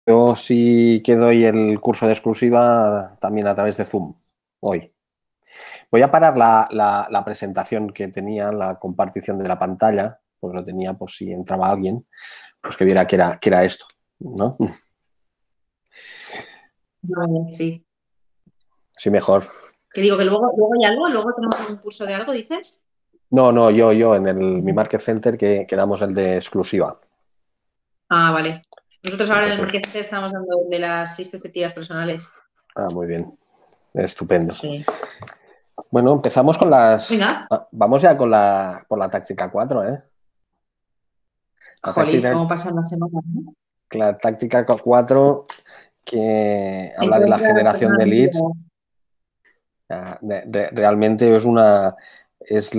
Yo sí que doy el curso de exclusiva también a través de Zoom hoy. Voy a parar la presentación que tenía, la compartición de la pantalla, porque lo tenía por si entraba alguien, pues que viera que era esto, ¿no? Vale, sí. Sí, mejor. Que digo que luego hay algo, luego tenemos un curso de algo, ¿dices? No, yo en mi Market Center que damos el de exclusiva. Ah, vale. Nosotros ahora en el Entonces, Market estamos dando de las 6 perspectivas personales. muy bien, estupendo. Sí. Bueno, empezamos con las... Venga, Vamos ya con por la táctica 4, ¿eh? La jolín, táctica, cómo pasan las semanas, ¿no? la táctica 4 que habla de la Encuentra las generación personas de leads. motivadas. Realmente es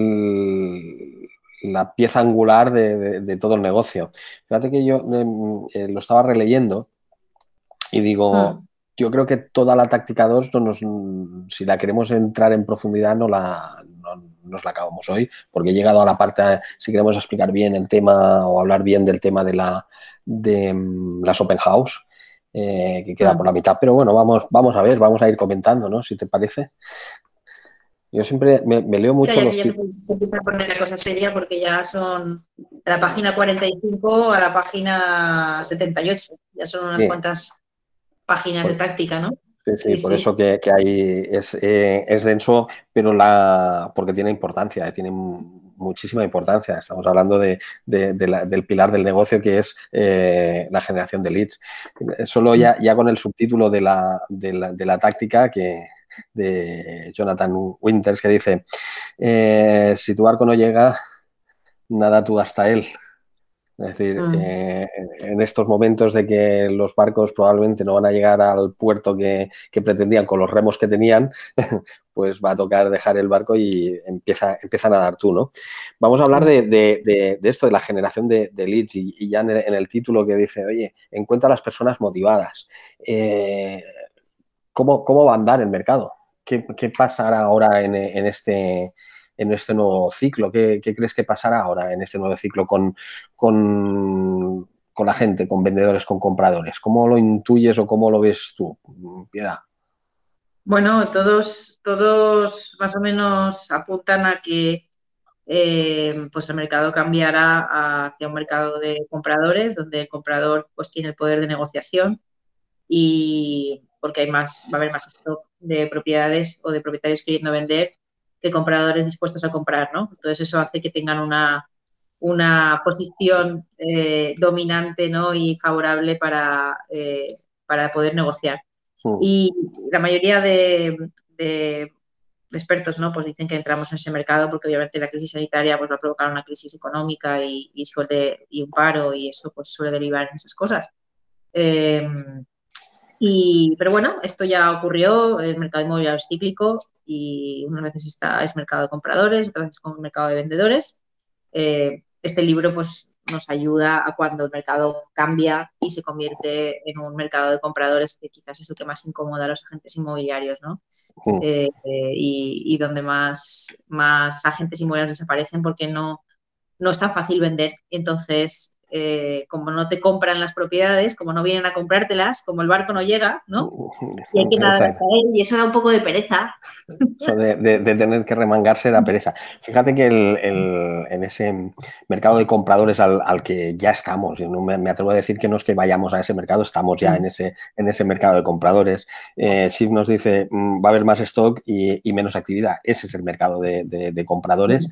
la pieza angular de todo el negocio. Fíjate que yo lo estaba releyendo y digo, Mm, yo creo que toda la táctica 2 si la queremos entrar en profundidad, no nos la acabamos hoy, porque he llegado a la parte, si queremos explicar bien el tema o hablar bien del tema de las open house, que queda por mm. la mitad. Pero bueno, vamos a ver, vamos a ir comentando, ¿no? Si te parece. Yo siempre me leo Ya, mucho ya que los ya se, tips. se empieza a poner la cosa seria porque ya son de la página 45 a la página 78. Ya son unas Sí, cuantas páginas de por, práctica, ¿no? sí, Sí, por sí. eso que hay, es denso, pero porque tiene importancia, tiene muchísima importancia. Estamos hablando del pilar del negocio que es la generación de leads. Solo ya con el subtítulo de la táctica de Jonathan Winters que dice, si tu barco no llega, nada tú hasta él. Es decir, Mm. en estos momentos de que los barcos probablemente no van a llegar al puerto que pretendían con los remos que tenían, pues va a tocar dejar el barco y empieza a nadar tú, ¿no? Vamos a hablar Mm. de esto, de la generación de leads y ya en el título que dice, oye, encuentra a las personas motivadas. ¿Cómo va a andar el mercado? ¿Qué pasará ahora en este nuevo ciclo? ¿Qué crees que pasará ahora en este nuevo ciclo con la gente, con vendedores, con compradores? ¿Cómo lo intuyes o cómo lo ves tú, Piedad? Bueno, todos más o menos apuntan a que pues el mercado cambiará hacia un mercado de compradores, donde el comprador pues tiene el poder de negociación y porque va a haber más stock de propiedades o de propietarios queriendo vender que compradores dispuestos a comprar, ¿no? Entonces eso hace que tengan una posición dominante, ¿no? Y favorable para poder negociar. Mm, Y la mayoría de expertos, ¿no? Pues dicen que entramos en ese mercado porque obviamente la crisis sanitaria pues, va a provocar una crisis económica y un paro y eso pues suele derivar en esas cosas. Eh, pero bueno, esto ya ocurrió, el mercado inmobiliario es cíclico y unas veces es mercado de compradores, otras veces como mercado de vendedores. Este libro pues, nos ayuda a cuando el mercado cambia y se convierte en un mercado de compradores que quizás es el que más incomoda a los agentes inmobiliarios, ¿no? mm. Y donde más agentes inmobiliarios desaparecen porque no es tan fácil vender. Entonces, como no te compran las propiedades, como no vienen a comprártelas, como el barco no llega, ¿no? Y hay que nadar Exacto. hasta él, y eso da un poco de pereza. Eso de tener que remangarse da pereza. Fíjate que en ese mercado de compradores al que ya estamos, yo no me atrevo a decir que no es que vayamos a ese mercado, estamos ya en ese mercado de compradores. SIF nos dice va a haber más stock y menos actividad. Ese es el mercado de compradores.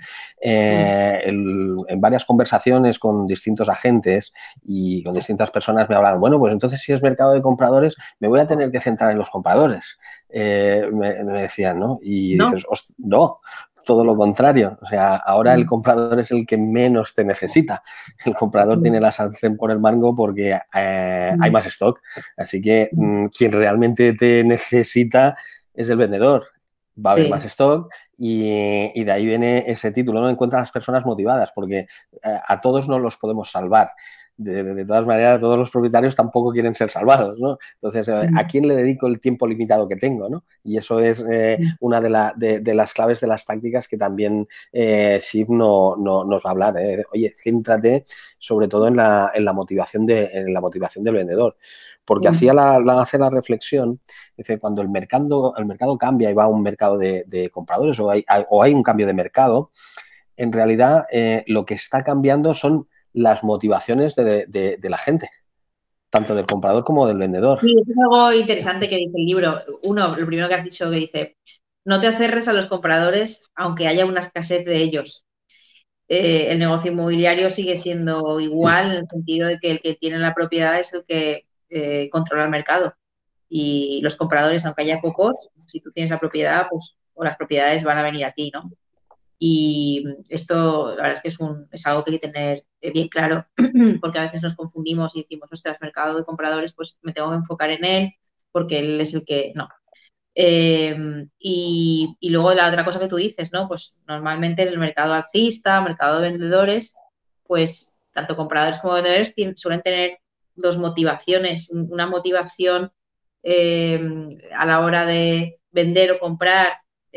En varias conversaciones con distintos agentes y con distintas personas me hablaron, bueno, pues entonces si es mercado de compradores, me voy a tener que centrar en los compradores. Me decían, ¿no? Y No. dices, no, todo lo contrario. O sea, ahora el comprador es el que menos te necesita. El comprador tiene la sartén por el mango porque hay más stock. Así que quien realmente te necesita es el vendedor. Va a haber más Sí, stock y de ahí viene ese título, no encuentra a las personas motivadas porque a todos no los podemos salvar. de todas maneras todos los propietarios tampoco quieren ser salvados, ¿no? Entonces, ¿a quién le dedico el tiempo limitado que tengo, ¿no? Y eso es una de las claves de las tácticas que también SIP nos va a hablar. Oye, céntrate sobre todo en la motivación del vendedor. Porque hace la reflexión, dice, cuando el mercado cambia y va a un mercado de compradores o hay un cambio de mercado, en realidad lo que está cambiando son las motivaciones de la gente, tanto del comprador como del vendedor. Sí, es algo interesante que dice el libro. Uno, lo primero que has dicho que dice, no te aferres a los compradores aunque haya una escasez de ellos. El negocio inmobiliario sigue siendo igual en el sentido de que el que tiene la propiedad es el que controla el mercado. Y los compradores, aunque haya pocos, si tú tienes la propiedad, pues o las propiedades van a venir a ti, ¿no? Y esto, la verdad es que es algo que hay que tener bien claro, porque a veces nos confundimos y decimos, ostras, mercado de compradores, pues me tengo que enfocar en él, porque él es el que... No. Y luego la otra cosa que tú dices, ¿no? Pues normalmente en el mercado alcista, mercado de vendedores, pues tanto compradores como vendedores suelen tener dos motivaciones. Una motivación a la hora de vender o comprar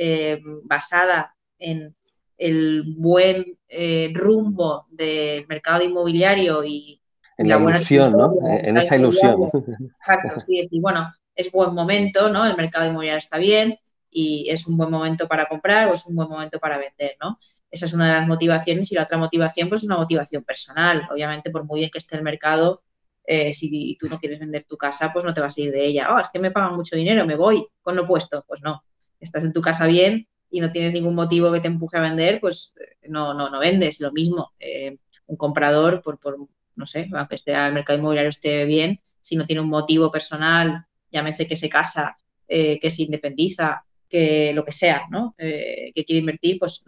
basada en el buen rumbo del mercado inmobiliario y En la la buena ilusión, ¿no? trayectoria del En mercado esa ilusión. inmobiliario. Exacto, sí, es decir, bueno, es buen momento, ¿no? El mercado inmobiliario está bien y es un buen momento para comprar o es un buen momento para vender, ¿no? Esa es una de las motivaciones y la otra motivación, pues es una motivación personal. Obviamente, por muy bien que esté el mercado, si tú no quieres vender tu casa, pues no te vas a ir de ella. Oh, es que me pagan mucho dinero, me voy con lo puesto. Pues no, estás en tu casa bien y no tienes ningún motivo que te empuje a vender, pues no vendes. Lo mismo, un comprador, no sé, aunque esté el mercado inmobiliario esté bien, si no tiene un motivo personal, llámese que se casa, que se independiza, que lo que sea, ¿no? Que quiere invertir, pues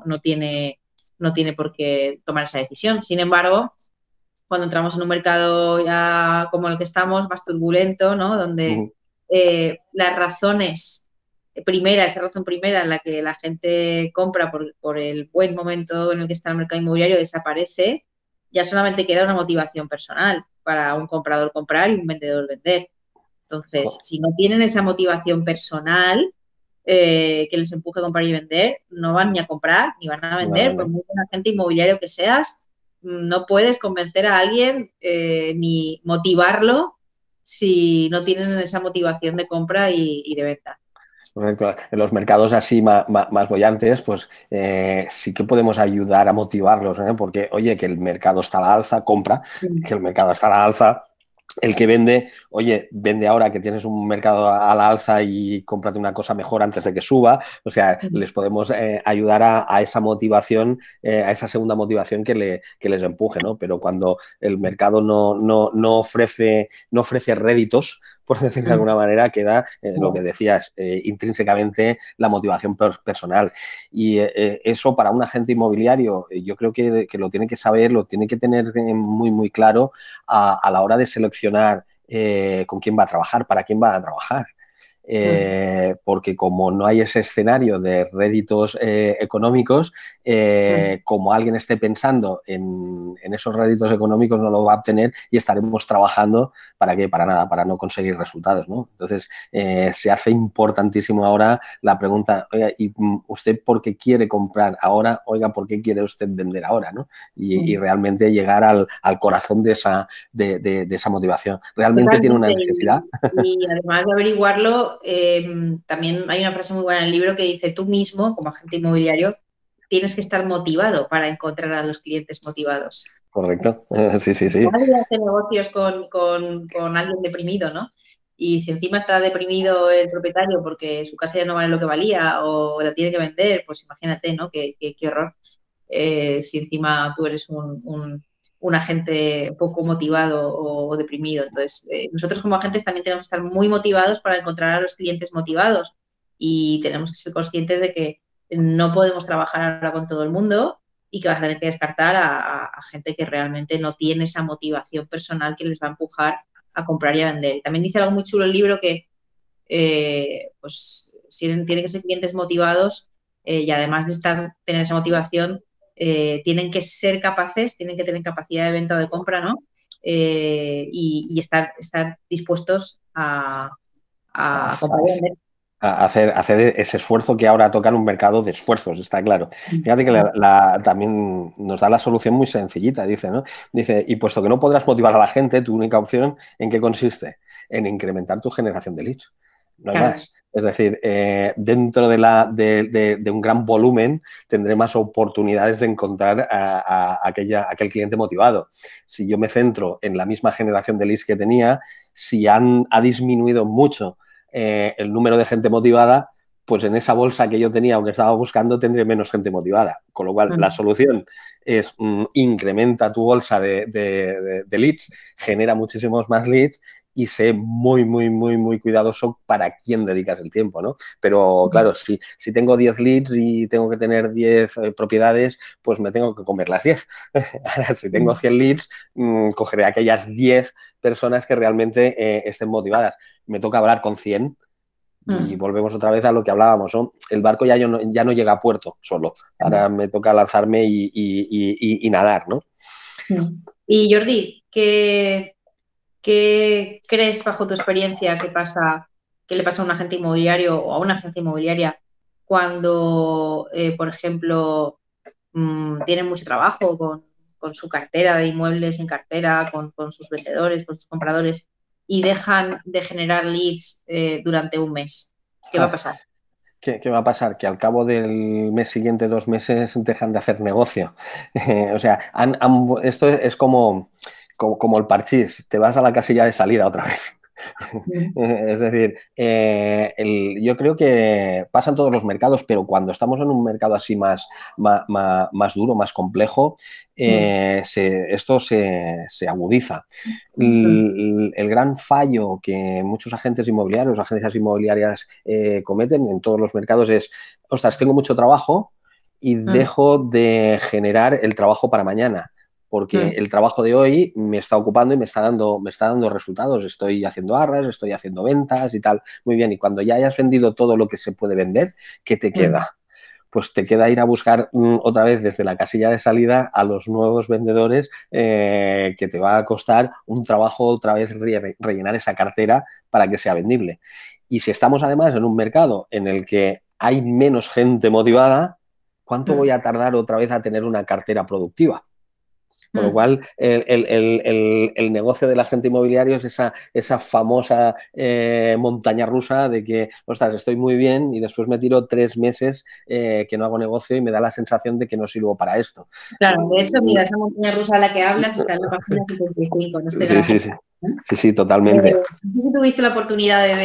no tiene por qué tomar esa decisión. Sin embargo, cuando entramos en un mercado ya como el que estamos, más turbulento, ¿no? Donde las razones esa razón primera en la que la gente compra por el buen momento en el que está el mercado inmobiliario desaparece, ya solamente queda una motivación personal para un comprador comprar y un vendedor vender. Entonces, si no tienen esa motivación personal que les empuje a comprar y vender, no van ni a comprar ni van a vender. Por muy buen agente inmobiliario que seas, no puedes convencer a alguien ni motivarlo si no tienen esa motivación de compra y de venta. Correcto. En los mercados así más bollantes, pues sí que podemos ayudar a motivarlos, ¿eh? Porque, oye, que el mercado está a la alza, compra, que el mercado está a la alza. El que vende, oye, vende ahora que tienes un mercado a la alza y cómprate una cosa mejor antes de que suba. O sea, les podemos ayudar a esa motivación, a esa segunda motivación que les empuje, ¿no? Pero cuando el mercado no ofrece réditos, por decirlo de alguna manera, queda lo que decías, intrínsecamente la motivación personal. Y eso para un agente inmobiliario, yo creo que lo tiene que saber, lo tiene que tener muy, muy claro a la hora de seleccionar con quién va a trabajar, para quién va a trabajar. Porque como no hay ese escenario de réditos económicos, como alguien esté pensando en esos réditos económicos no lo va a obtener y estaremos trabajando ¿para qué? Para nada, para no conseguir resultados, ¿no? Entonces, se hace importantísimo ahora la pregunta, oiga, ¿y usted por qué quiere comprar ahora? Oiga, ¿por qué quiere usted vender ahora? ¿No? Y realmente llegar al corazón de esa motivación. ¿Realmente tiene una Totalmente. necesidad? Y además de averiguarlo, también hay una frase muy buena en el libro que dice, tú mismo, como agente inmobiliario, tienes que estar motivado para encontrar a los clientes motivados. Correcto. Sí, sí, sí. Nadie hace negocios con alguien deprimido, ¿no? Y si encima está deprimido el propietario porque su casa ya no vale lo que valía o la tiene que vender, pues imagínate, ¿no? Qué horror. Si encima tú eres un agente poco motivado o deprimido. Entonces, nosotros como agentes también tenemos que estar muy motivados para encontrar a los clientes motivados y tenemos que ser conscientes de que no podemos trabajar ahora con todo el mundo y que vas a tener que descartar a gente que realmente no tiene esa motivación personal que les va a empujar a comprar y a vender. Y también dice algo muy chulo el libro que pues tienen que ser clientes motivados y además de tener esa motivación, tienen que ser capaces, tienen que tener capacidad de venta o de compra, ¿no? Y estar dispuestos a comprar y vender. Hacer ese esfuerzo que ahora toca en un mercado de esfuerzos, está claro. Fíjate que también nos da la solución muy sencillita, dice, ¿no? Dice, y puesto que no podrás motivar a la gente, tu única opción, ¿en qué consiste? En incrementar tu generación de leads. No hay Claro. más. Es decir, dentro de un gran volumen tendré más oportunidades de encontrar aquel cliente motivado. Si yo me centro en la misma generación de leads que tenía, si ha disminuido mucho el número de gente motivada, pues en esa bolsa que yo tenía o que estaba buscando tendré menos gente motivada. Con lo cual, la solución es incrementa tu bolsa de leads, genera muchísimos más leads y sé muy cuidadoso para quién dedicas el tiempo, ¿no? Pero claro, si tengo 10 leads y tengo que tener 10 propiedades, pues me tengo que comer las 10. Ahora, si tengo 100 leads, cogeré aquellas 10 personas que realmente estén motivadas. Me toca hablar con 100 y volvemos otra vez a lo que hablábamos, ¿no? El barco ya no llega a puerto solo. Ahora me toca lanzarme y nadar, ¿no? Y Jordi, ¿qué crees, bajo tu experiencia, qué le pasa a un agente inmobiliario o a una agencia inmobiliaria cuando, por ejemplo, tienen mucho trabajo con su cartera de inmuebles en cartera, con sus vendedores, con sus compradores y dejan de generar leads durante un mes? ¿Qué va a pasar? ¿Qué va a pasar? Que al cabo del mes siguiente, 2 meses, dejan de hacer negocio. O sea, esto es como el parchís, te vas a la casilla de salida otra vez. Es decir, yo creo que pasan todos los mercados, pero cuando estamos en un mercado así más duro, más complejo, esto se agudiza. El gran fallo que muchos agentes inmobiliarios, agencias inmobiliarias cometen en todos los mercados es, ostras, tengo mucho trabajo y dejo de generar el trabajo para mañana, porque el trabajo de hoy me está ocupando y me está dando resultados. Estoy haciendo arras, estoy haciendo ventas y tal. Muy bien, y cuando ya hayas vendido todo lo que se puede vender, ¿qué te queda? Pues te queda ir a buscar otra vez desde la casilla de salida a los nuevos vendedores, que te va a costar un trabajo otra vez rellenar esa cartera para que sea vendible. Y si estamos además en un mercado en el que hay menos gente motivada, ¿cuánto voy a tardar otra vez a tener una cartera productiva? Con lo cual, el negocio del agente inmobiliario es esa famosa montaña rusa de que, ostras, estoy muy bien y después me tiro 3 meses que no hago negocio y me da la sensación de que no sirvo para esto. Claro, de hecho, mira, esa montaña rusa a la que hablas está en la página 75, en este gráfico. Sí, totalmente. No sé si tuviste la oportunidad de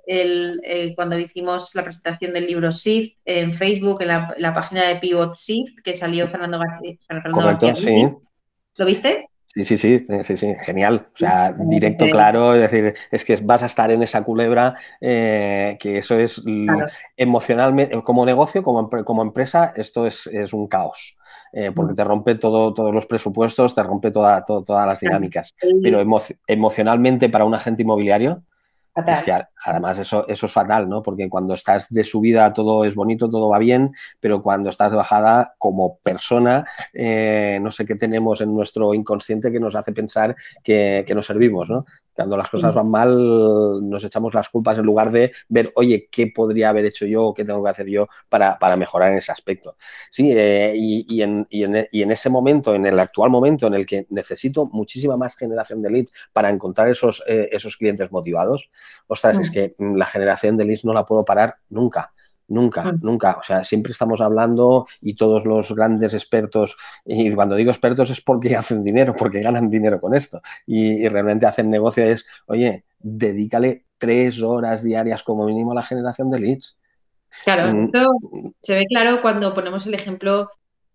ver cuando hicimos la presentación del libro Shift en Facebook, en la página de Pivot Shift, que salió Fernando Correcto, García. sí. ¿Lo viste? Sí, genial. O sea, directo, claro, es decir, es que vas a estar en esa culebra, que eso es Claro. emocionalmente, como negocio, como empresa, esto es un caos. Porque te rompe todos los presupuestos, te rompe todas las dinámicas. Pero emocionalmente para un agente inmobiliario, Fatal. es que además eso es fatal, ¿no? Porque cuando estás de subida todo es bonito, todo va bien, pero cuando estás de bajada como persona, no sé qué tenemos en nuestro inconsciente que nos hace pensar que no servimos, ¿no? Cuando las cosas van mal, nos echamos las culpas en lugar de ver, oye, ¿qué podría haber hecho yo o qué tengo que hacer yo para mejorar en ese aspecto? Sí, y en ese momento, en el actual momento en el que necesito muchísima más generación de leads para encontrar esos clientes motivados, ostras, es que la generación de leads no la puedo parar nunca. Nunca. O sea, siempre estamos hablando y todos los grandes expertos, y cuando digo expertos es porque hacen dinero, porque ganan dinero con esto y realmente hacen negocio, es, oye, dedícale 3 horas diarias como mínimo a la generación de leads. Claro, esto se ve claro cuando ponemos el ejemplo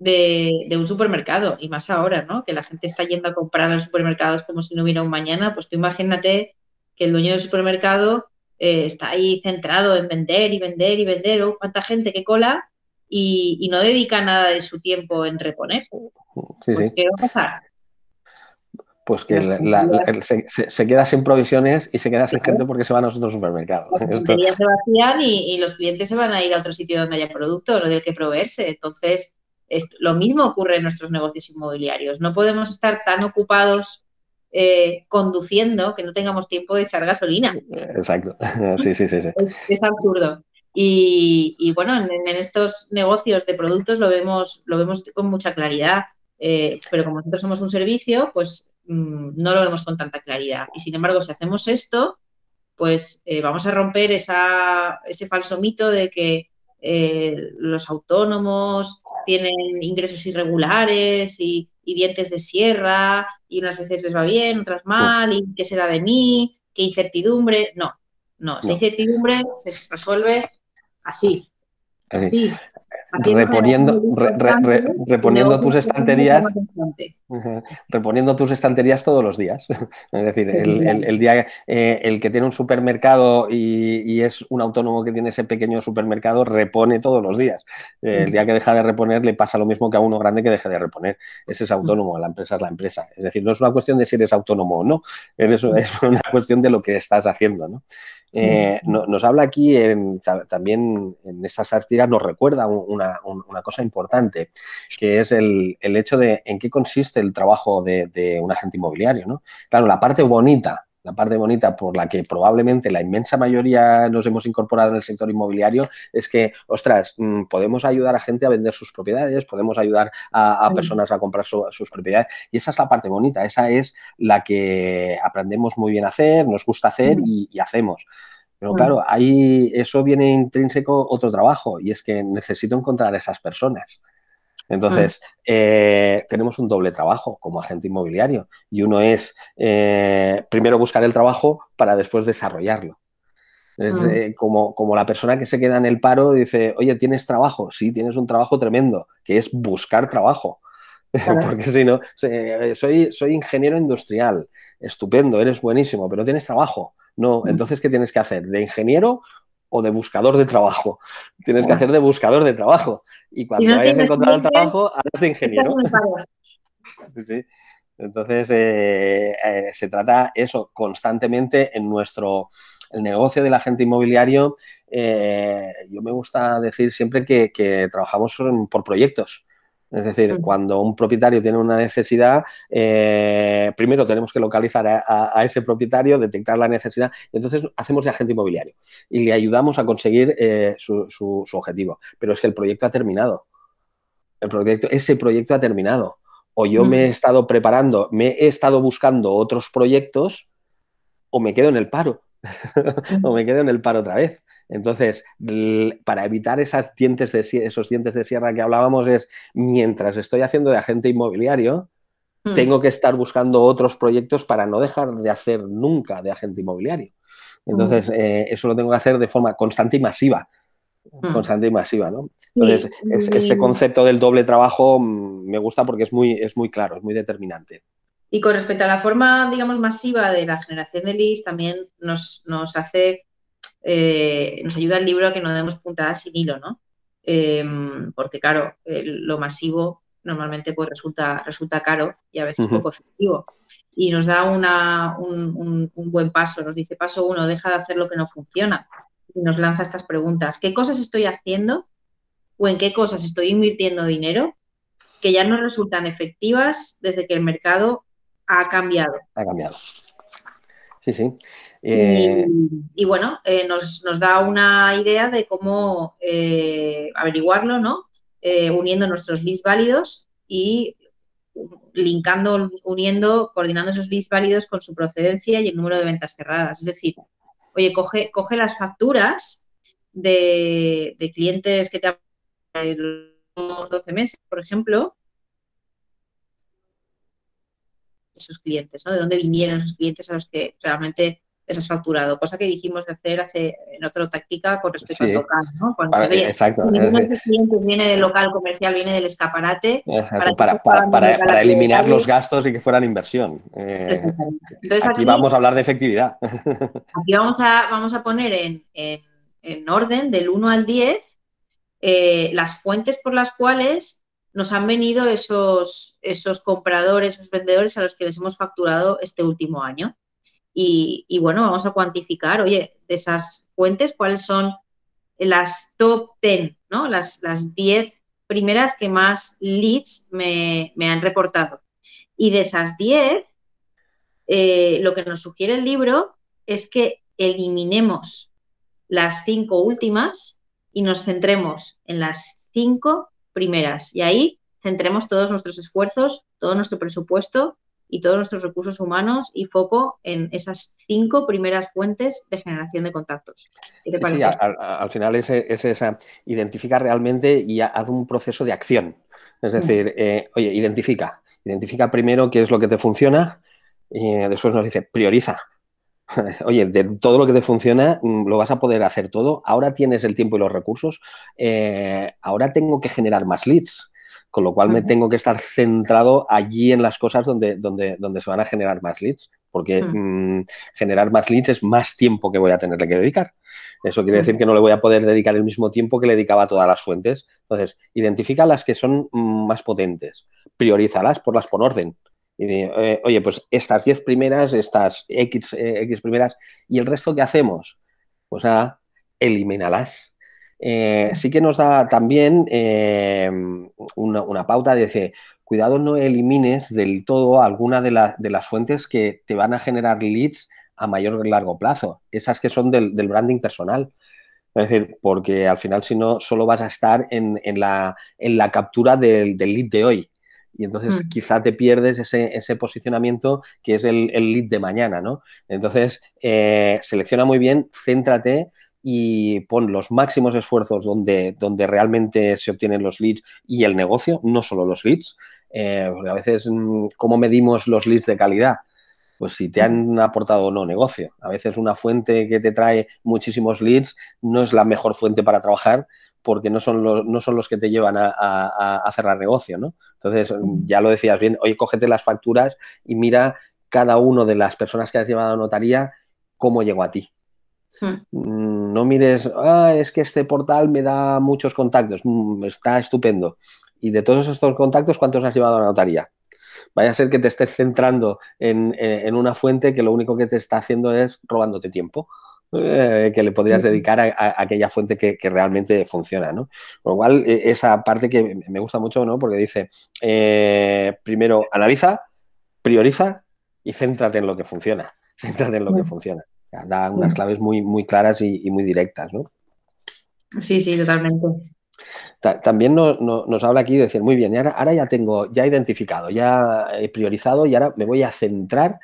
de un supermercado, y más ahora, ¿no? Que la gente está yendo a comprar a los supermercados como si no hubiera un mañana. Pues tú imagínate que el dueño del supermercado está ahí centrado en vender y vender y vender, o cuánta gente, qué cola, y no dedica nada de su tiempo en reponer. Pues, ¿qué va a pasar? Pues que se queda sin provisiones y se queda sin gente porque se van a otros supermercados. Las estanterías se vacían y los clientes se van a ir a otro sitio donde haya producto, no del que proveerse. Entonces, Lo mismo ocurre en nuestros negocios inmobiliarios. No podemos estar tan ocupados conduciendo que no tengamos tiempo de echar gasolina. Exacto. Sí, sí, sí, sí. Es absurdo. Y bueno, en estos negocios de productos lo vemos con mucha claridad. Pero como nosotros somos un servicio, pues no lo vemos con tanta claridad. Y sin embargo, si hacemos esto, pues vamos a romper ese falso mito de que los autónomos tienen ingresos irregulares y dientes de sierra y unas veces les va bien, otras mal, y qué será de mí, qué incertidumbre. No, no, esa No. incertidumbre se resuelve así, Así. así, haciendo generación de luz constante y Reponiendo tus negocios creciendo de forma estanterías. constante. Ujú. Reponiendo tus estanterías todos los días. Es decir, el día el que tiene un supermercado y es un autónomo que tiene ese pequeño supermercado, repone todos los días. El día que deja de reponer le pasa lo mismo que a uno grande que deje de reponer. Ese es autónomo, la empresa es la empresa. Es decir, no es una cuestión de si eres autónomo o no, es una cuestión de lo que estás haciendo, ¿no? Nos habla aquí también en estas sátiras, nos recuerda una cosa importante, que es el hecho de en qué consiste el trabajo de un agente inmobiliario, ¿no? Claro, la parte bonita por la que probablemente la inmensa mayoría nos hemos incorporado en el sector inmobiliario es que, ostras, podemos ayudar a gente a vender sus propiedades, podemos ayudar a personas a comprar sus propiedades, y esa es la parte bonita, esa es la que aprendemos muy bien a hacer, nos gusta hacer y hacemos. Pero claro, ahí eso viene intrínseco otro trabajo, y es que necesito encontrar a esas personas. Entonces, tenemos un doble trabajo como agente inmobiliario, y uno es primero buscar el trabajo para después desarrollarlo. Es como la persona que se queda en el paro y dice, oye, ¿tienes trabajo? Sí, tienes un trabajo tremendo, que es buscar trabajo. Claro. Porque si no, soy ingeniero industrial, estupendo, eres buenísimo, pero tienes trabajo. No, entonces, ¿qué tienes que hacer? ¿De ingeniero o de buscador de trabajo? Tienes que hacer de buscador de trabajo. Y Si cuando no hayas tienes encontrado el clientes, trabajo, harás de estás ingeniero. en el paro. Sí, sí. Entonces, se trata eso constantemente en el negocio del agente inmobiliario. Yo me gusta decir siempre que trabajamos por proyectos. Es decir, cuando un propietario tiene una necesidad, primero tenemos que localizar a ese propietario, detectar la necesidad, y entonces hacemos de agente inmobiliario y le ayudamos a conseguir su objetivo. Pero es que el proyecto ha terminado. Ese proyecto ha terminado. O yo me he estado preparando, me he estado buscando otros proyectos, o me quedo en el paro. O me quedo en el paro otra vez. Entonces, para evitar esos dientes de sierra que hablábamos, es mientras estoy haciendo de agente inmobiliario, tengo que estar buscando otros proyectos para no dejar de hacer nunca de agente inmobiliario. Entonces, eso lo tengo que hacer de forma constante y masiva. Constante y masiva, ¿no? Entonces, Sí, ese concepto del doble trabajo me gusta porque es muy claro, es muy determinante. y con respecto a la forma, digamos, masiva de la generación de leads, también nos hace, nos ayuda el libro a que no demos puntadas sin hilo, ¿no? Porque, claro, lo masivo normalmente pues resulta caro y a veces poco efectivo. Y nos da un buen paso, nos dice, paso 1, deja de hacer lo que no funciona. Y nos lanza estas preguntas. ¿Qué cosas estoy haciendo o en qué cosas estoy invirtiendo dinero que ya no resultan efectivas desde que el mercado ha cambiado? Ha cambiado. Sí, sí. Y bueno, nos da una idea de cómo averiguarlo, ¿no? Uniendo nuestros leads válidos y coordinando esos leads válidos con su procedencia y el número de ventas cerradas. Es decir, oye, coge las facturas de clientes que te han los 12 meses, por ejemplo, esos clientes, ¿no? De dónde vinieron esos clientes a los que realmente les has facturado, cosa que dijimos de hacer en otra táctica con respecto al Sí, local, ¿no? Cuando dices, oye, exacto. si ninguno de estos clientes viene del local comercial, viene del escaparate, ¿para Exacto, qué estás pagando un local a eliminar los propietario? gastos y que fueran inversión. Exactamente. Entonces Aquí vamos a hablar de efectividad. aquí vamos a poner en orden del 1 al 10 las fuentes por las cuales nos han venido esos compradores, esos vendedores a los que les hemos facturado este último año. Y bueno, vamos a cuantificar, oye, de esas fuentes, cuáles son las top 10, ¿no? Las 10 primeras que más leads me han reportado. Y de esas 10, lo que nos sugiere el libro es que eliminemos las 5 últimas y nos centremos en las 5 primeras. Y ahí centremos todos nuestros esfuerzos, todo nuestro presupuesto y todos nuestros recursos humanos y foco en esas 5 primeras fuentes de generación de contactos. ¿Qué te parece? Sí, al final es esa, identifica realmente y haz un proceso de acción. Es decir, oye, identifica primero qué es lo que te funciona y después nos dice, prioriza. Oye, de todo lo que te funciona, lo vas a poder hacer todo. Ahora tienes el tiempo y los recursos. Ahora tengo que generar más leads, con lo cual me tengo que estar centrado allí en las cosas donde se van a generar más leads, porque generar más leads es más tiempo que voy a tenerle que dedicar. Eso quiere decir que no le voy a poder dedicar el mismo tiempo que le dedicaba a todas las fuentes. Entonces, identifica las que son más potentes, priorízalas, ponlas por orden. Y oye, pues estas 10 primeras, estas X primeras, ¿y el resto qué hacemos? Pues elimínalas. Sí que nos da también una pauta de decir, cuidado, no elimines del todo alguna de las fuentes que te van a generar leads a mayor o largo plazo, esas que son del branding personal. Es decir, porque al final, si no, solo vas a estar en la captura del lead de hoy. Y entonces quizá te pierdes ese posicionamiento que es el lead de mañana, ¿no? Entonces, selecciona muy bien, céntrate y pon los máximos esfuerzos donde realmente se obtienen los leads y el negocio, no solo los leads. Porque a veces, ¿cómo medimos los leads de calidad? Pues si te han aportado o no negocio. A veces una fuente que te trae muchísimos leads no es la mejor fuente para trabajar porque no son los que te llevan a cerrar negocio, ¿no? Entonces, ya lo decías bien, oye, cógete las facturas y mira cada uno de las personas que has llevado a notaría cómo llegó a ti. No mires, es que este portal me da muchos contactos, está estupendo. Y de todos estos contactos, ¿cuántos has llevado a la notaría? Vaya a ser que te estés centrando en una fuente que lo único que te está haciendo es robándote tiempo, que le podrías dedicar a aquella fuente que realmente funciona, ¿no? Con lo cual, esa parte que me gusta mucho, ¿no? Porque dice, primero analiza, prioriza y céntrate en lo que funciona. Céntrate en lo que funciona. Da unas claves muy, muy claras y muy directas, ¿no? Sí, sí, totalmente. También nos habla aquí de decir, muy bien, ahora ya tengo, ya he identificado, ya he priorizado y ahora me voy a centrar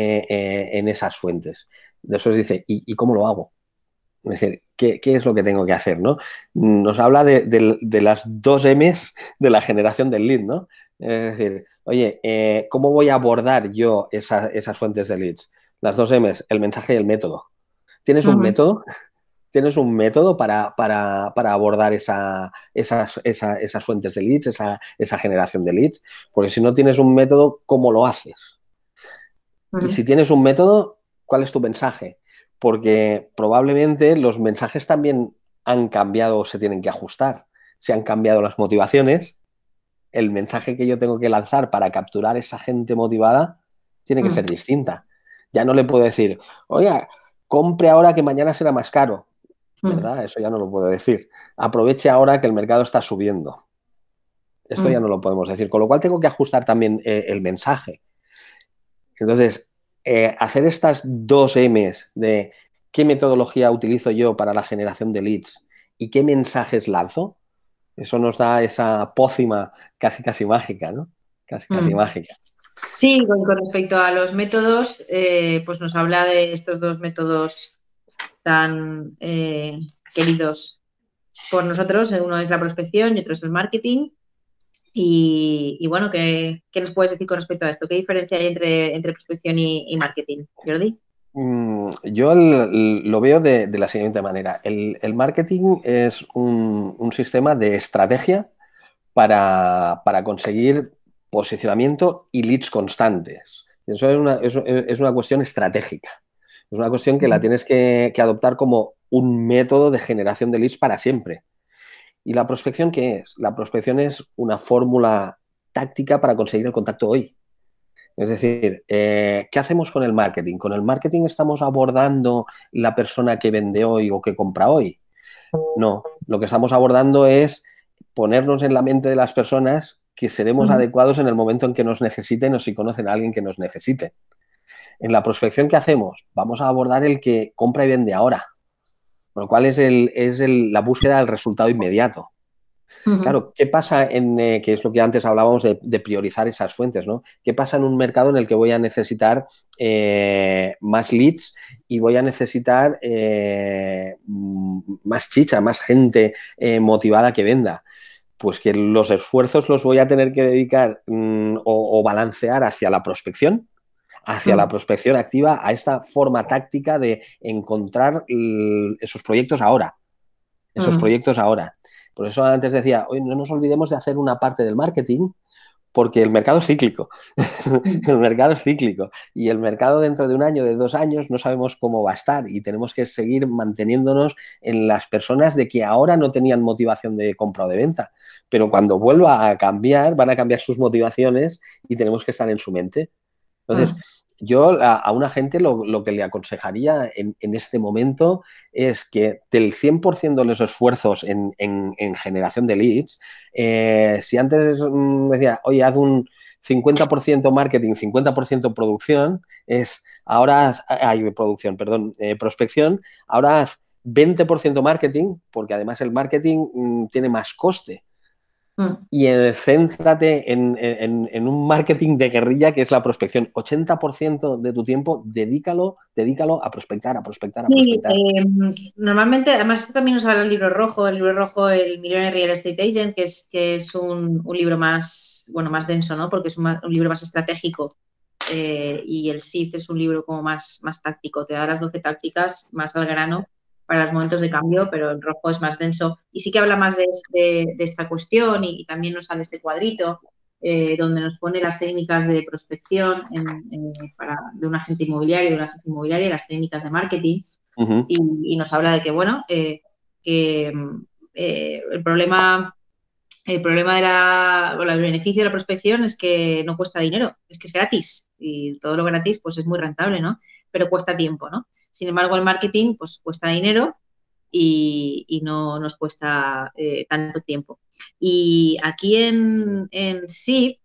en esas fuentes. Después dice, ¿y cómo lo hago? Es decir, ¿qué es lo que tengo que hacer? ¿No? Nos habla de las 2 M's de la generación del lead, ¿no? Es decir, oye, ¿cómo voy a abordar yo esas fuentes de leads? Las 2 M's, el mensaje y el método. ¿Tienes un método? ¿Tienes un método para abordar esas fuentes de leads, esa generación de leads? Porque si no tienes un método, ¿cómo lo haces? Y si tienes un método, ¿cuál es tu mensaje? Porque probablemente los mensajes también han cambiado o se tienen que ajustar. Si han cambiado las motivaciones, el mensaje que yo tengo que lanzar para capturar esa gente motivada tiene que ser distinta. Ya no le puedo decir, oye, compre ahora que mañana será más caro. ¿Verdad? Eso ya no lo puedo decir. Aproveche ahora que el mercado está subiendo. Esto ya no lo podemos decir. Con lo cual tengo que ajustar también el mensaje. Entonces, hacer estas 2 M's de qué metodología utilizo yo para la generación de leads y qué mensajes lanzo, eso nos da esa pócima casi mágica, ¿no? Casi mágica. Sí, con respecto a los métodos, pues nos habla de estos 2 métodos tan queridos por nosotros. Uno es la prospección y otro es el marketing. Y bueno, ¿qué nos puedes decir con respecto a esto? ¿Qué diferencia hay entre prospección y marketing, Jordi? Yo lo veo de la siguiente manera. El marketing es un sistema de estrategia para conseguir posicionamiento y leads constantes. Eso es una cuestión estratégica. Es una cuestión que la tienes que adoptar como un método de generación de leads para siempre. ¿Y la prospección qué es? La prospección es una fórmula táctica para conseguir el contacto hoy. Es decir, ¿qué hacemos con el marketing? Con el marketing estamos abordando la persona que vende hoy o que compra hoy. No, lo que estamos abordando es ponernos en la mente de las personas que seremos Ujú. adecuados en el momento en que nos necesiten o si conocen a alguien que nos necesite. En la prospección que hacemos, vamos a abordar el que compra y vende ahora, con lo cual la búsqueda del resultado inmediato. Ujú. Claro, ¿qué pasa que es lo que antes hablábamos de priorizar esas fuentes, ¿no? ¿Qué pasa en un mercado en el que voy a necesitar más leads y voy a necesitar más chicha, más gente motivada que venda? Pues que los esfuerzos los voy a tener que dedicar o balancear hacia la Ujú. prospección activa, a esta forma táctica de encontrar esos proyectos ahora. Esos Ujú. proyectos ahora. Por eso antes decía, hoy no nos olvidemos de hacer una parte del marketing porque el mercado es cíclico. El mercado es cíclico y el mercado dentro de un año, de 2 años, no sabemos cómo va a estar y tenemos que seguir manteniéndonos en las personas de que ahora no tenían motivación de compra o de venta, pero cuando vuelva a cambiar, van a cambiar sus motivaciones y tenemos que estar en su mente. Entonces, Ujú. yo a una gente lo que le aconsejaría en este momento es que del 100% de los esfuerzos en generación de leads, si antes decía, oye, haz un 50% marketing, 50% producción, es ahora hay producción, perdón, prospección, ahora haz 20% marketing, porque además el marketing tiene más coste Ujú. y céntrate en un marketing de guerrilla que es la prospección. 80% de tu tiempo dedícalo a prospectar, a prospectar, a Sí, prospectar. normalmente, además esto también nos habla el libro rojo, el Millionaire Real Estate Agent, que es un libro más, bueno, más denso, ¿no? Porque es un libro más estratégico, y el SIFT es un libro como más táctico, te da las 12 tácticas más al grano para los momentos de cambio, pero el rojo es más denso y sí que habla más de esta cuestión y también nos sale este cuadrito donde nos pone las técnicas de prospección de un agente inmobiliario, las técnicas de marketing Uh -huh. y nos habla de que, bueno, que el problema o el beneficio de la prospección es que no cuesta dinero, es que es gratis y todo lo gratis pues es muy rentable, ¿no? Pero cuesta tiempo, ¿no? Sin embargo, el marketing pues cuesta dinero y no nos cuesta tanto tiempo. Y aquí en SIFT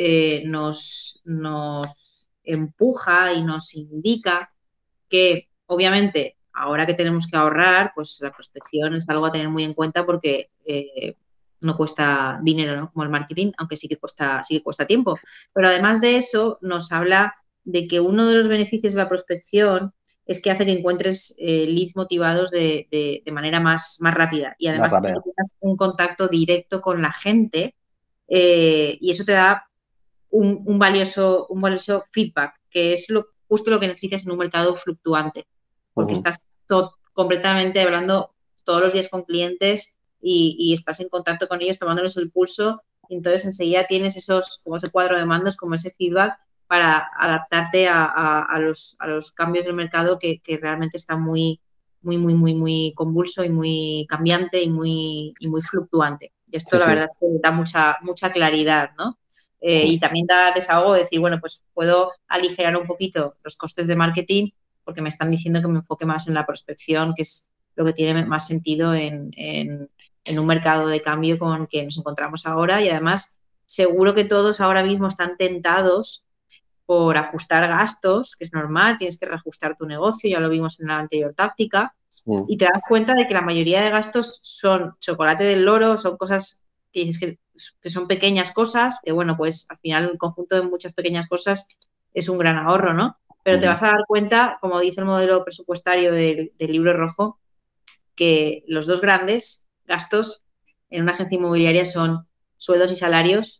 nos empuja y nos indica que obviamente ahora que tenemos que ahorrar, pues la prospección es algo a tener muy en cuenta porque no cuesta dinero, ¿no? Como el marketing, aunque sí que cuesta tiempo. Pero además de eso, nos habla de que uno de los beneficios de la prospección es que hace que encuentres leads motivados de manera más rápida y Más además hace que rápido. tengas un contacto directo con la gente y eso te da un valioso feedback, que es justo lo que necesitas en un mercado fluctuante, Uh porque -huh. estás completamente hablando todos los días con clientes y estás en contacto con ellos tomándoles el pulso, y entonces enseguida tienes como ese cuadro de mandos, como ese feedback para adaptarte a los cambios del mercado que realmente está muy, muy, muy, muy, muy convulso y muy cambiante y muy fluctuante. Y esto Sí, la sí. verdad que da mucha claridad, ¿no? Y también da desahogo de decir, bueno, pues puedo aligerar un poquito los costes de marketing porque me están diciendo que me enfoque más en la prospección, que es lo que tiene más sentido en un mercado de cambio con que nos encontramos ahora. Y además, seguro que todos ahora mismo están tentados por ajustar gastos, que es normal, tienes que reajustar tu negocio, ya lo vimos en la anterior táctica, Uh -huh. y te das cuenta de que la mayoría de gastos son chocolate del loro, son cosas que son pequeñas cosas, que bueno, pues al final el conjunto de muchas pequeñas cosas es un gran ahorro, ¿no? Pero Uh te -huh. vas a dar cuenta, como dice el modelo presupuestario del libro rojo, que los dos grandes gastos en una agencia inmobiliaria son sueldos y salarios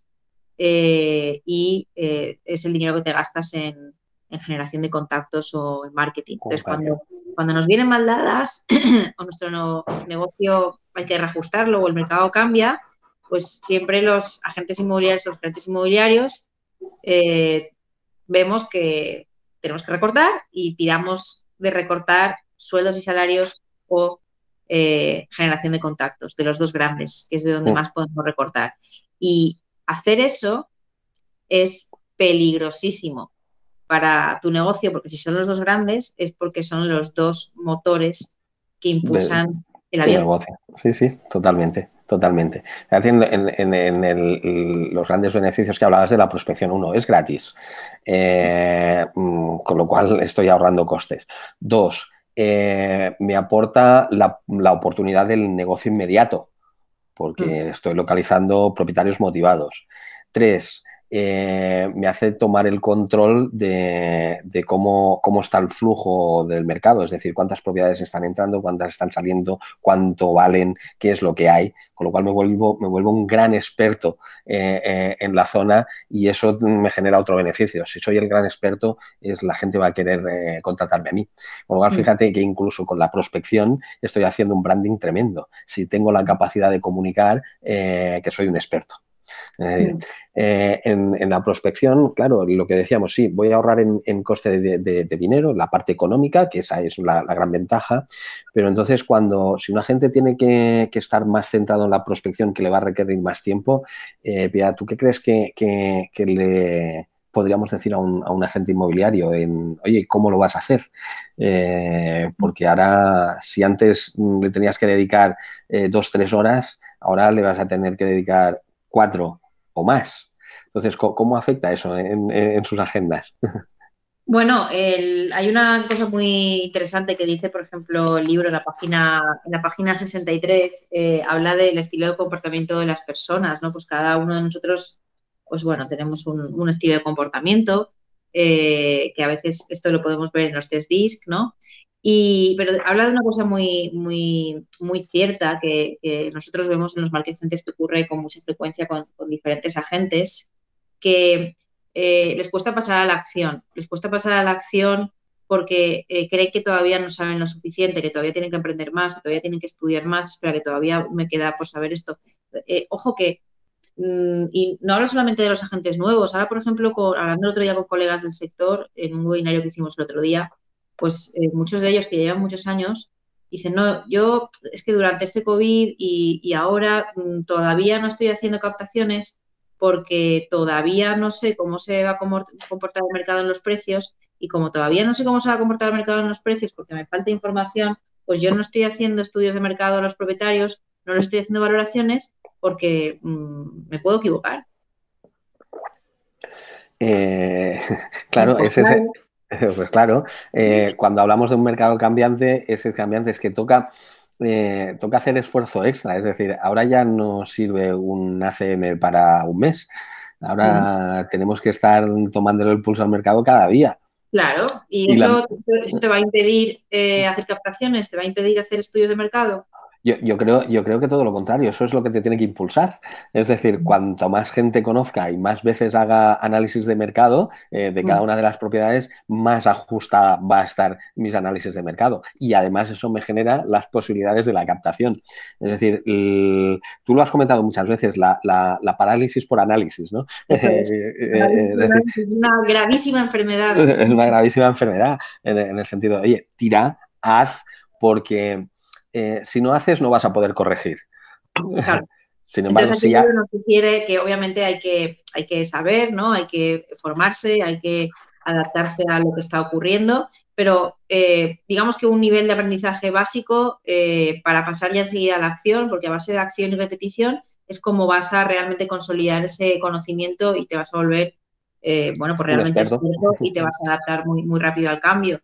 es el dinero que te gastas en generación de contactos o en marketing. Entonces, Contagio. cuando nos vienen mal dadas o nuestro negocio hay que reajustarlo o el mercado cambia, pues siempre los agentes inmobiliarios o los gerentes inmobiliarios eh, vemos que tenemos que recortar y tiramos de recortar sueldos y salarios o generación de contactos, de los dos grandes, que es de donde Uh más podemos recortar. Y hacer eso es peligrosísimo para tu negocio, porque si son los dos grandes es porque son los dos motores que -huh. De impulsan el tu avión. negocio. Sí, sí, totalmente. totalmente. Los grandes beneficios que hablabas de la prospección, uno, es gratis, con lo cual estoy ahorrando costes. Dos, me aporta la oportunidad del negocio inmediato, porque estoy localizando propietarios motivados. Tres, me hace tomar el control de cómo está el flujo del mercado, es decir, cuántas propiedades están entrando, cuántas están saliendo, cuánto valen, qué es lo que hay, con lo cual me vuelvo un gran experto en la zona y eso me genera otro beneficio. Si soy el gran experto, la gente va a querer contratarme a mí. Con lo cual, fíjate que incluso con la prospección estoy haciendo un branding tremendo. Si tengo la capacidad de comunicar que soy un experto. Es decir, en la prospección, claro, lo que decíamos, sí, voy a ahorrar en coste de dinero, la parte económica, que esa es la gran ventaja, pero entonces si una gente tiene que estar más centrado en la prospección, que le va a requerir más tiempo, Pia, ¿tú qué crees que le podríamos decir a un agente inmobiliario oye, ¿cómo lo vas a hacer? Porque ahora, si antes le tenías que dedicar 2-3 horas, ahora le vas a tener que dedicar 4 o más. Entonces, ¿cómo afecta eso en sus agendas? Bueno, hay una cosa muy interesante que dice, por ejemplo, el libro en la página 63, habla del estilo de comportamiento de las personas, ¿no? Pues cada uno de nosotros, pues bueno, tenemos un estilo de comportamiento, que a veces esto lo podemos ver en los test DISC, ¿no? Pero habla de una cosa muy, muy, muy cierta que nosotros vemos en los marketing que ocurre con mucha frecuencia con diferentes agentes, que les cuesta pasar a la acción. Les cuesta pasar a la acción porque creen que todavía no saben lo suficiente, que todavía tienen que aprender más, que todavía tienen que estudiar más, espera, que todavía me queda por saber esto. Ojo que, y no hablo solamente de los agentes nuevos, ahora, por ejemplo, hablando el otro día con colegas del sector, en un webinario que hicimos el otro día, pues muchos de ellos que llevan muchos años dicen, no, yo es que durante este COVID y ahora todavía no estoy haciendo captaciones porque todavía no sé cómo se va a comportar el mercado en los precios y como todavía no sé cómo se va a comportar el mercado en los precios porque me falta información, pues yo no estoy haciendo estudios de mercado a los propietarios, no les estoy haciendo valoraciones porque me puedo equivocar. Claro, Pues claro. pues claro, cuando hablamos de un mercado cambiante, ese cambiante es que toca hacer esfuerzo extra, es decir, ahora ya no sirve un ACM para un mes, ahora tenemos que estar tomándole el pulso al mercado cada día. Claro, y Y la, eso te va a impedir hacer captaciones, te va a impedir hacer estudios de mercado. Yo creo que todo lo contrario, eso es lo que te tiene que impulsar. Es decir, cuanto más gente conozca y más veces haga análisis de mercado de cada una de las propiedades, más ajustada va a estar mis análisis de mercado. Y además eso me genera las posibilidades de la captación. Es decir, tú lo has comentado muchas veces, la parálisis por análisis, ¿no? Eso es. Es decir, Es una gravísima enfermedad. es una gravísima enfermedad en el sentido de, oye, tira, haz, porque si no haces no vas a poder corregir. Claro. Sin embargo, Entonces, aquí si el ya... libro nos sugiere que obviamente hay que saber, ¿no? Hay que formarse, hay que adaptarse a lo que está ocurriendo, pero digamos que un nivel de aprendizaje básico para pasar ya enseguida a la acción, porque a base de acción y repetición es como vas a realmente consolidar ese conocimiento y te vas a volver, bueno, pues un realmente experto. experto y te vas a adaptar muy, muy rápido al cambio.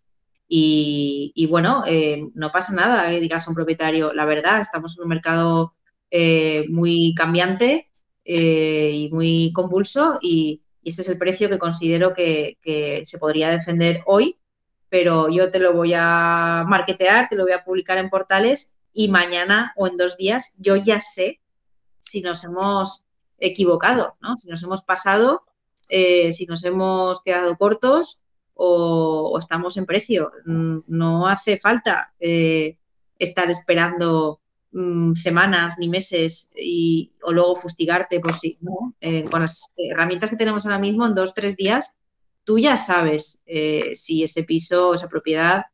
Y bueno, no pasa nada que digas a un propietario, la verdad, estamos en un mercado muy cambiante y muy convulso y este es el precio que considero que se podría defender hoy, pero yo te lo voy a marketear, te lo voy a publicar en portales y mañana o en 2 días yo ya sé si nos hemos equivocado, ¿no? Si nos hemos pasado, si nos hemos quedado cortos o estamos en precio. No hace falta estar esperando semanas ni meses o luego fustigarte por si no. Con las herramientas que tenemos ahora mismo, en 2 o 3 días, tú ya sabes si ese piso, esa propiedad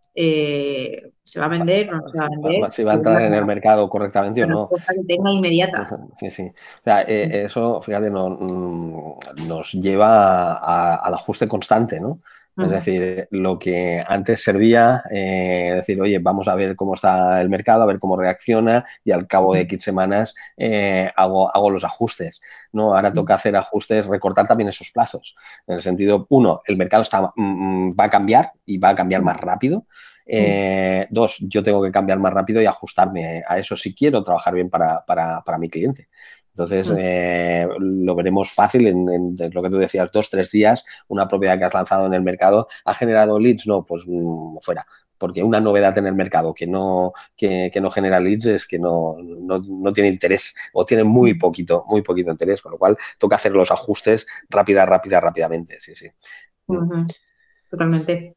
se va a vender o no se va a vender. Si va a entrar en el mercado correctamente o La no. respuesta que tenga inmediata. Sí, sí. O sea, eso, fíjate, nos lleva al ajuste constante, ¿no? Es Ujú, decir, lo que antes servía, decir, oye, vamos a ver cómo está el mercado, a ver cómo reacciona y al cabo de ujú, X semanas hago los ajustes. ¿No? Ahora toca hacer ajustes, recortar también esos plazos. En el sentido, uno, el mercado va a cambiar y va a cambiar más rápido. ujú, Dos, yo tengo que cambiar más rápido y ajustarme a eso si quiero trabajar bien para mi cliente. Entonces, ujú, lo veremos fácil en lo que tú decías, 2, 3 días, una propiedad que has lanzado en el mercado, ¿ha generado leads? No, pues fuera. Porque una novedad en el mercado que no genera leads es que no tiene interés o tiene muy poquito interés, con lo cual toca hacer los ajustes rápidamente. Sí, sí. ujú, totalmente.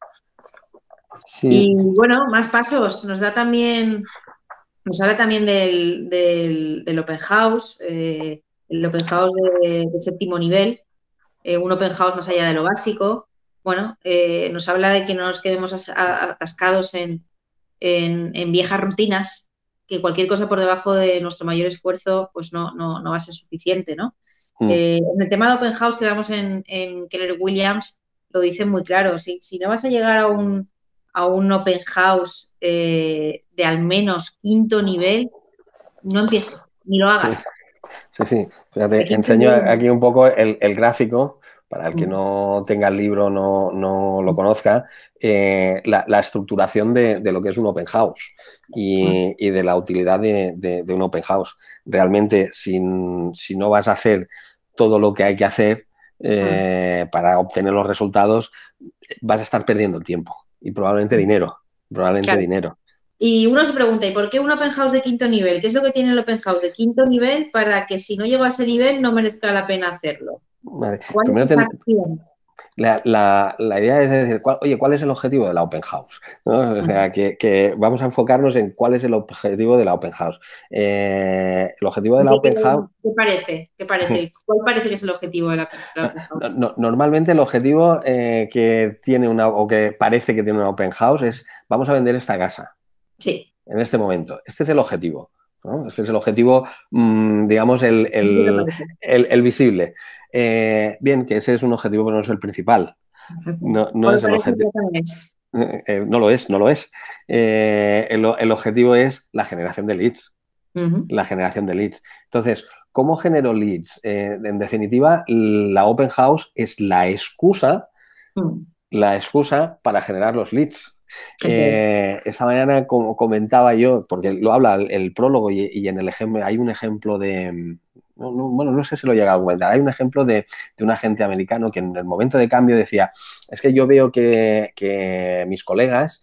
Sí, Y bueno, más pasos. Nos habla también del open house, el open house de séptimo nivel, un open house más allá de lo básico. Bueno, nos habla de que no nos quedemos atascados en viejas rutinas, que cualquier cosa por debajo de nuestro mayor esfuerzo pues no va a ser suficiente, ¿no? En el tema de Open House que damos en Keller Williams lo dicen muy claro, si no vas a llegar a un Open House de al menos quinto nivel, no empieces, ni lo sí. hagas. Sí, sí. De Fíjate, quinto enseño nivel. aquí un poco el gráfico, para el que Mm, no tenga el libro, no lo conozca, la estructuración de lo que es un open house mm, y de la utilidad de un open house. Realmente, si no vas a hacer todo lo que hay que hacer mm, para obtener los resultados, vas a estar perdiendo tiempo y probablemente mm. dinero. Probablemente Claro. dinero. Y uno se pregunta, ¿y por qué un open house de quinto nivel? ¿Qué es lo que tiene el open house de quinto nivel para que si no llego a ese nivel no merezca la pena hacerlo? Vale. ¿Cuál es Primero esa acción? la idea es decir, oye, ¿cuál es el objetivo de la Open House? ¿No? O sea, que vamos a enfocarnos en cuál es el objetivo de la Open House. El objetivo de ¿Qué, la Open House, qué parece? ¿Qué parece? ¿Cuál parece que es el objetivo de la open house? normalmente el objetivo que tiene o que parece que tiene una Open House es, vamos a vender esta casa Sí, en este momento. Este es el objetivo. ¿No? Este es el objetivo, digamos, sí lo parece. el visible. Bien, que ese es un objetivo, pero no es el principal. No ¿Cuál es el parece que objetivo. también es? No lo es, no lo es. El objetivo es la generación de leads. Ujú, La generación de leads. Entonces, ¿cómo genero leads? En definitiva, la Open House es mm, la excusa para generar los leads. eso es. Esta mañana comentaba yo, porque lo habla el prólogo y en el ejemplo hay un ejemplo de, bueno, no sé si lo he llegado a comentar, hay un ejemplo de un agente americano que en el momento de cambio decía, es que yo veo que mis colegas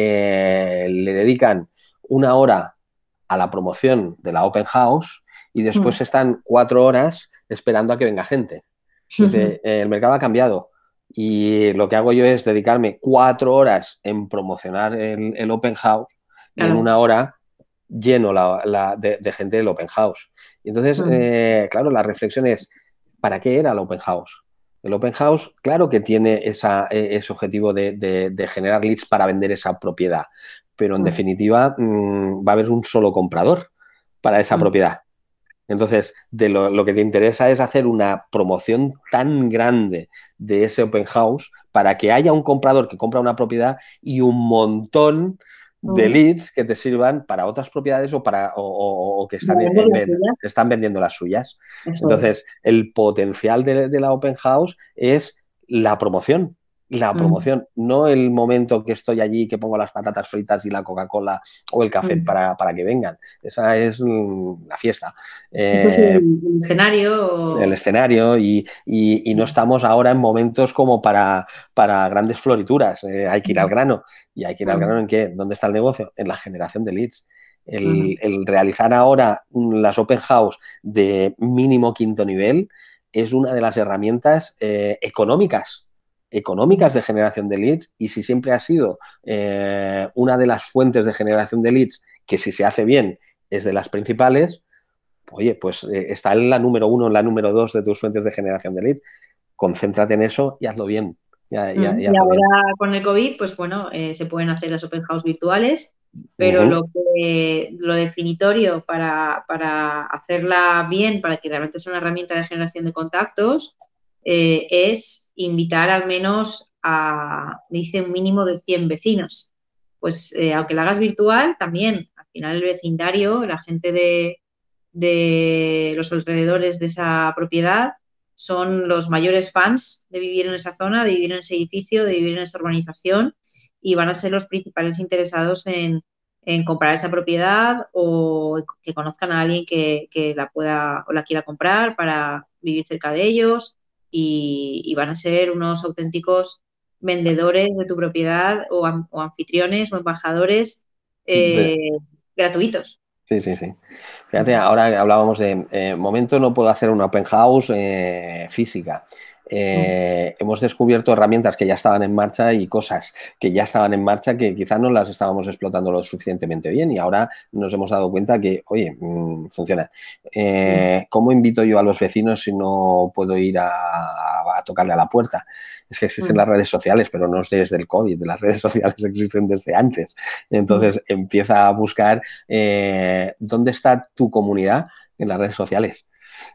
le dedican 1 hora a la promoción de la Open House y después Mm, están 4 horas esperando a que venga gente. Dice, el mercado ha cambiado y lo que hago yo es dedicarme 4 horas en promocionar el open house y en claro. 1 hora lleno de gente del open house. Y entonces, Mm, claro, la reflexión es, ¿para qué era el open house? El open house, claro que tiene ese objetivo de generar leads para vender esa propiedad, pero en mm, definitiva va a haber un solo comprador para esa mm, propiedad. Entonces, lo que te interesa es hacer una promoción tan grande de ese open house para que haya un comprador que compra una propiedad y un montón de mm. leads que te sirvan para otras propiedades o que Para vender las tuyas. están vendiendo las suyas. Eso es. Entonces, el potencial de la open house es la promoción. La Mm, promoción, no el momento que estoy allí, que pongo las patatas fritas y la Coca-Cola o el café mm. para que vengan. Esa es la fiesta. Este es Eh, el el escenario. escenario y no estamos ahora en momentos como para grandes florituras. Hay que ir al Mm, grano. ¿Y hay que ir al grano mm, en qué? ¿Dónde está el negocio? En la generación de leads. mm, El realizar ahora las open house de mínimo quinto nivel es una de las herramientas económicas mm. de generación de leads y si siempre ha sido una de las fuentes de generación de leads que si se hace bien es de las principales, oye, pues está en la número 1, en la número 2 de tus fuentes de generación de leads. Concéntrate en eso y hazlo bien. Y Y hazlo bien. ahora con el COVID, pues bueno, se pueden hacer las open house virtuales, pero Ujú. lo definitorio para hacerla bien, para que realmente sea una herramienta de generación de contactos, es invitar al menos dice un mínimo de 100 vecinos. Pues aunque la hagas virtual, también al final el vecindario, la gente de los alrededores de esa propiedad son los mayores fans de vivir en esa zona, de vivir en ese edificio, de vivir en esa urbanización y van a ser los principales interesados en comprar esa propiedad o que conozcan a alguien que la pueda o la quiera comprar para vivir cerca de ellos y van a ser unos auténticos vendedores de tu propiedad o anfitriones o embajadores De- gratuitos. sí, sí, sí. Fíjate, ahora hablábamos de momento no puedo hacer una open house física. Hemos descubierto herramientas que ya estaban en marcha y cosas que ya estaban en marcha que quizás no las estábamos explotando lo suficientemente bien y ahora nos hemos dado cuenta que, oye, funciona. ¿Cómo invito yo a los vecinos si no puedo ir a tocarle a la puerta? Es que existen las redes sociales, pero no es desde el COVID, las redes sociales existen desde antes. Entonces empieza a buscar dónde está tu comunidad en las redes sociales.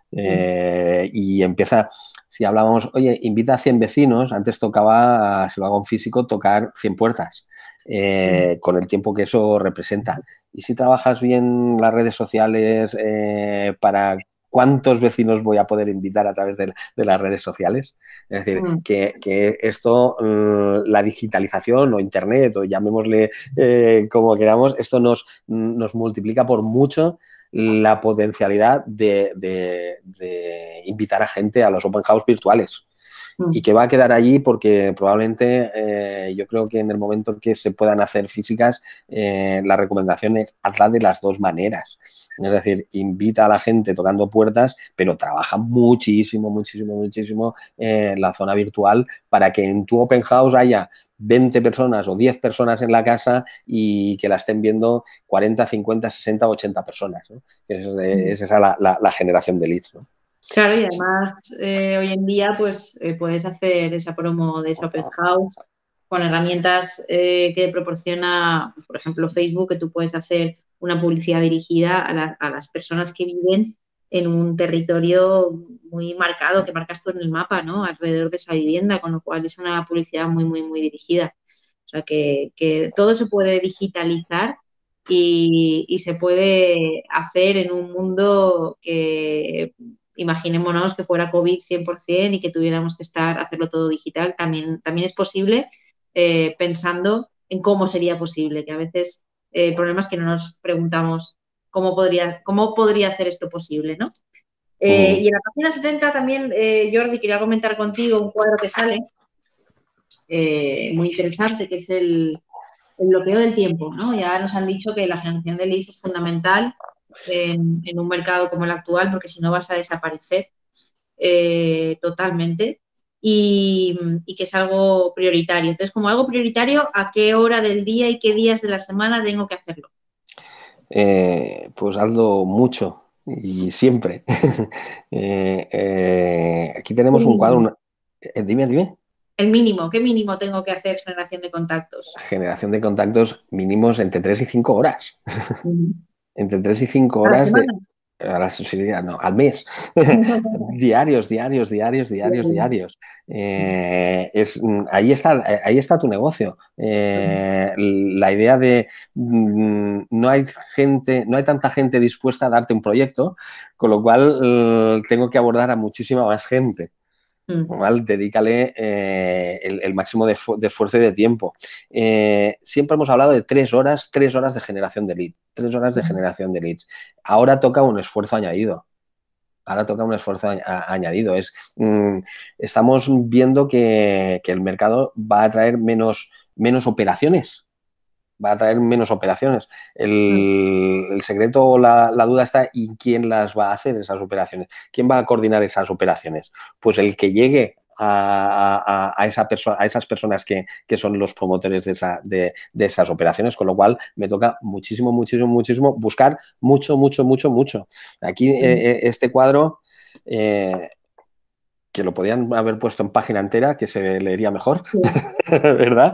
Y empieza, si hablábamos, oye, invita a 100 vecinos, antes tocaba, si lo hago en físico, tocar 100 puertas, con el tiempo que eso representa. Y si trabajas bien las redes sociales para cuántos vecinos voy a poder invitar a través de las redes sociales. Es decir, que esto, la digitalización o Internet, o llamémosle como queramos, esto nos multiplica por mucho la potencialidad de invitar a gente a los open house virtuales y que va a quedar allí porque probablemente yo creo que en el momento en que se puedan hacer físicas, la recomendación es hazla de las dos maneras. Es decir, invita a la gente tocando puertas, pero trabaja muchísimo, muchísimo, muchísimo en la zona virtual para que en tu open house haya 20 personas o 10 personas en la casa y que la estén viendo 40, 50, 60, 80 personas, ¿no? Es esa la generación de leads, ¿no? Claro, y además hoy en día pues puedes hacer esa promo de esa open house con herramientas que proporciona, pues, por ejemplo, Facebook, que tú puedes hacer una publicidad dirigida a las personas que viven en un territorio muy marcado, que marcas tú en el mapa, ¿no? Alrededor de esa vivienda, con lo cual es una publicidad muy, muy, muy dirigida. O sea, que todo se puede digitalizar y se puede hacer en un mundo que imaginémonos que fuera COVID 100% y que tuviéramos que hacerlo todo digital, también es posible pensando en cómo sería posible, que a veces el problema es que no nos preguntamos cómo podría hacer esto posible, ¿no? Y en la página 70 también, Jordi, quería comentar contigo un cuadro que sale muy interesante, que es el bloqueo del tiempo, ¿no? Ya nos han dicho que la generación de leads es fundamental en un mercado como el actual, porque si no vas a desaparecer totalmente y que es algo prioritario. Entonces, como algo prioritario, ¿a qué hora del día y qué días de la semana tengo que hacerlo? Pues hazlo mucho y siempre. Aquí tenemos un cuadro. Dime, dime. El mínimo, ¿qué mínimo tengo que hacer generación de contactos? Generación de contactos mínimos entre 3 y 5 horas. Entre 3 y 5 ¿A la horas semana? no, al mes. Diarios, diarios, diarios, diarios, diarios. Ahí está tu negocio. La idea de no hay gente, no hay tanta gente dispuesta a darte un proyecto, con lo cual tengo que abordar a muchísima más gente. ¿Vale? Dedícale el máximo de esfuerzo y de tiempo. Siempre hemos hablado de 3 horas de generación de leads. 3 horas de generación de leads. Ahora toca un esfuerzo añadido. Ahora toca un esfuerzo añadido. Estamos viendo que el mercado va a traer menos operaciones. Va a traer menos operaciones. El secreto o la duda está en quién las va a hacer esas operaciones. ¿Quién va a coordinar esas operaciones? Pues el que llegue a esas personas que son los promotores de esas operaciones, con lo cual me toca muchísimo, muchísimo, muchísimo buscar mucho, mucho, mucho, mucho. Aquí este cuadro... que lo podían haber puesto en página entera, que se leería mejor, Sí. ¿verdad?